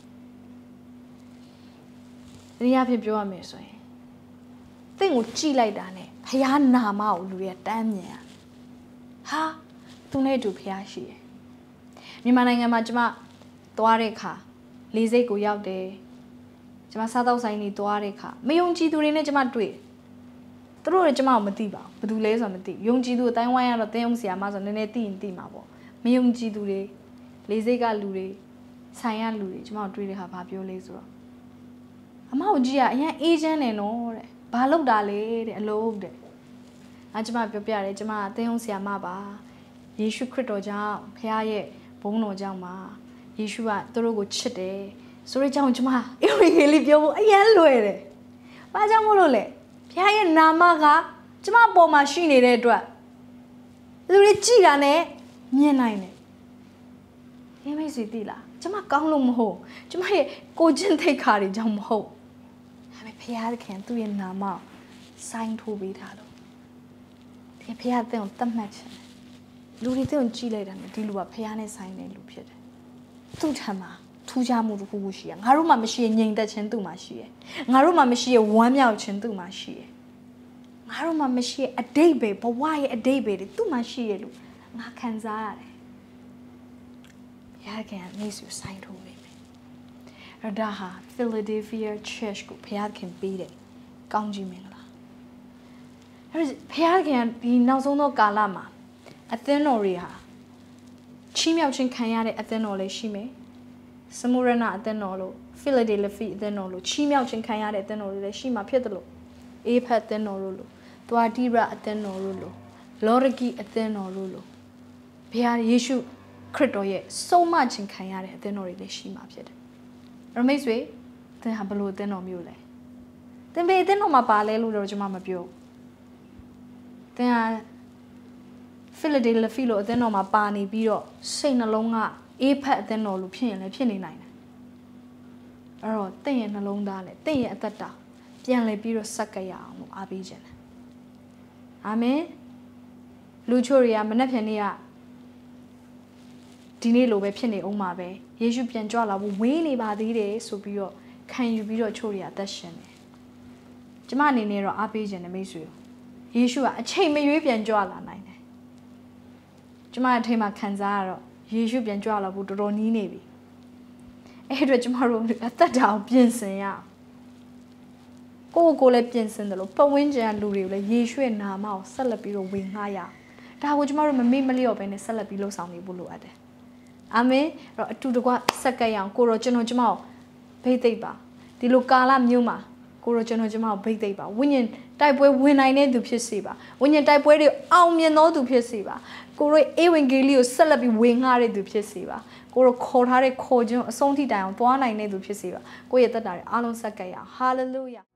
S1: ဒီအဖြစ်ပြောရမယ်ဆိုရင်သင်ကိုကြည်လိုက်တာနဲ့ဘုရားနာမကိုလူတွေကတမ်းမြင်ရဟာသူနဲ့တူဘုရားရှိတယ်မြန်မာနိုင်ငံမှာကျမသွားတဲ့အခါလေစိတ်ကိုရောက်တယ်ကျမစားတော့ဆိုင်နေသွားတဲ့အခါမယုံကြည်သူတွေနဲ့ကျမတွေ့သူတို့တွေကျမကိုမသိပါဘူးဘာလို့လဲဆိုတော့မသိယုံကြည်သူအတိုင်းဝိုင်းရတော့သင်အောင်ဆရာမဆိုနည်းနည်းသိရင်သိမှာပေါ့မယုံကြည်သူတွေလေစိတ်ကလူတွေဆိုင်ရလူတွေကျမတို့တွေ့တဲ့အခါဘာပြောလဲဆိုတော့အမောက်ကြီးကအရင်အေဂျင့်နေနော်တဲ့ဘာလုပ်တာလဲတဲ့အလုပ်တဲ့ကျမပြောပြတယ်ကျမအသင်းအောင်ဆရာမပါယေရှုခရစ်တော်ကြောင့်ဖခင်ရဲ့ဘုန်းတော်ကြောင့်ပါယေရှုကသူတို့ကိုချစ်တယ်ဆိုတဲ့ကြောင့်ကျမအေဝံဂေလိပြောဖို့အရင်လွယ်တယ်ဘာကြောင့်မို့လို့လဲဖခင်ရဲ့နာမကကျမအပေါ်မှာရှိနေတဲ့အတွက်လူတွေကြည်တာနဲ့မြင်နိုင်တယ်အေးမိတ်ဆွေသိလားကျမကောင်းလို့မဟုတ်ကျမရဲ့ကိုချင်းထိတ်ခါတွေကြောင့်မဟုတ်ဒါပေမဲ့ဖခင်သခင်သူ့ရဲ့နာမစိုင်းထိုးပေးထားလို့ဒီဖခင်တဲ့ကိုတတ်မှတ်ချင်တယ်လူတွေတဲ့ကိုကြည့်လိုက်တာနဲ့ဒီလူကဖခင်နဲ့ဆိုင်တဲ့လူဖြစ်တယ်သူ့ထံမှာထူးခြားမှုတစ်ခုခုရှိရငါတို့မှမရှိရင်ငြိမ်သက်ခြင်းသူ့မှာရှိရငါတို့မှမရှိရင်ဝမ်းမြောက်ခြင်းသူ့မှာရှိရငါတို့မှမရှိရင်အတိတ်ပဲဘဝရဲ့အတိတ်ပဲသူ့မှာရှိရလို့ငါခံစားရတယ်ဘုရားခင်မိတ်ဆွေဆိုင်ထိုးပေးမယ်ရဒါဟာ Philadelphia Church ကိုဘုရားခင်ပေးတယ်ကောင်းကြီးမင်္ဂလာအဲ့ဒါဘုရားခင်ဒီနောက်ဆုံးသောကာလမှာအသင်းတော်တွေဟာချီးမြှောက်ခြင်းခံရတဲ့အသင်းတော်လေးရှိမယ်စမုရနာအသင်းတော်လို့ Philadelphia အသင်းတော်လို့ချီးမြှောက်ခြင်းခံရတဲ့အသင်းတော်တွေလည်းရှိမှာဖြစ်တယ်လို့အေဖတ်အသင်းတော်လို့သွာတိရအသင်းတော်လို့လောရဂီအသင်းတော်လို့ဘုရားယေရှုခရစ်တော်ရဲ့ဆုံးမခြင်းခံရတဲ့အသင်းတော်တွေလည်းရှိမှာဖြစ်တယ်။ရမိတ်ဆွေသင်ဟာဘလို့အသင်းတော်မျိုးလဲ။သင်ဘယ်အသင်းတော်မှာပါလဲလို့တော့ကျွန်မမပြော။သင်ဟာPhiladelphia လို့အသင်းတော်မှာပါနေပြီးတော့စိတ်နှလုံးကအေးဖက်အသင်းတော်လို့ဖြစ်ရင်လည်းဖြစ်နေနိုင်တယ်။အဲ့တော့သင်ရဲ့နှလုံးသားနဲ့သင်ရဲ့အသက်တာပြန်လည်ပြီးတော့ဆက်ကရအောင်လို့အားပေးခြင်းတယ်။အာမင်။လူချိုတွေကမနှက်ဖြန်နေ့ကဒီနေ့လိုပဲဖြစ်နေအောင်ပါပဲယေရှုပြန်ကြွလာဖို့ဝေးနေပါသေးတယ်ဆိုပြီးတော့ခံယူပြီးတော့ချို့တွေအသက်ရှင်တယ်ကျမအနေနဲ့တော့အားပေးခြင်းနဲ့မိတ်ဆွေယေရှုကအချိန်မရွေးပြန်ကြွလာနိုင်တယ်ကျမအထိတ်မှာခံစားရတော့ယေရှုပြန်ကြွလာဖို့တော်တော်နီးနေပြီအဲ့အတွက်ကျမတို့အသက်တာကိုပြင်ဆင်ရအောင်ကိုလည်းပြင်ဆင်တယ်လို့ပတ်ဝန်းကျင်ကလူတွေကိုလည်းယေရှုရဲ့နာမကိုဆက်လက်ပြီးတော့ဝင်ငှားရအောင်ဒါကိုကျမတို့မမေ့မလျော့ပဲနဲ့ဆက်လက်ပြီးလှုပ်ဆောင်နေဖို့လိုအပ်တယ်အာမင်အဲ့တော့အတူတကွဆက်ကရအောင်ကိုတော့ကျွန်တော်ကျမကိုဖိတ်သိပ်ပါဒီလိုကာလမျိုးမှာကိုရောကျွန်တော်ကျမကိုဘိတ်သိက်ပါဝိညာဉ်တိုက်ပွဲဝင်နိုင်တဲ့သူဖြစ်စေပါဝိညာဉ်တိုက်ပွဲတွေအောင်မြင်သောသူဖြစ်စေပါကိုရောဧဝံဂေလိကိုဆက်လက်ပြီးဝင်ငှတဲ့သူဖြစ်စေပါကိုရောခေါ်ထားတဲ့ခေါ်ခြင်းအဆုံးထိတိုင်အောင်သွားနိုင်တဲ့သူဖြစ်စေပါကိုရဲ့တက်တာတွေအားလုံးဆက်ကပ်ရအောင်ဟာလေလုယာ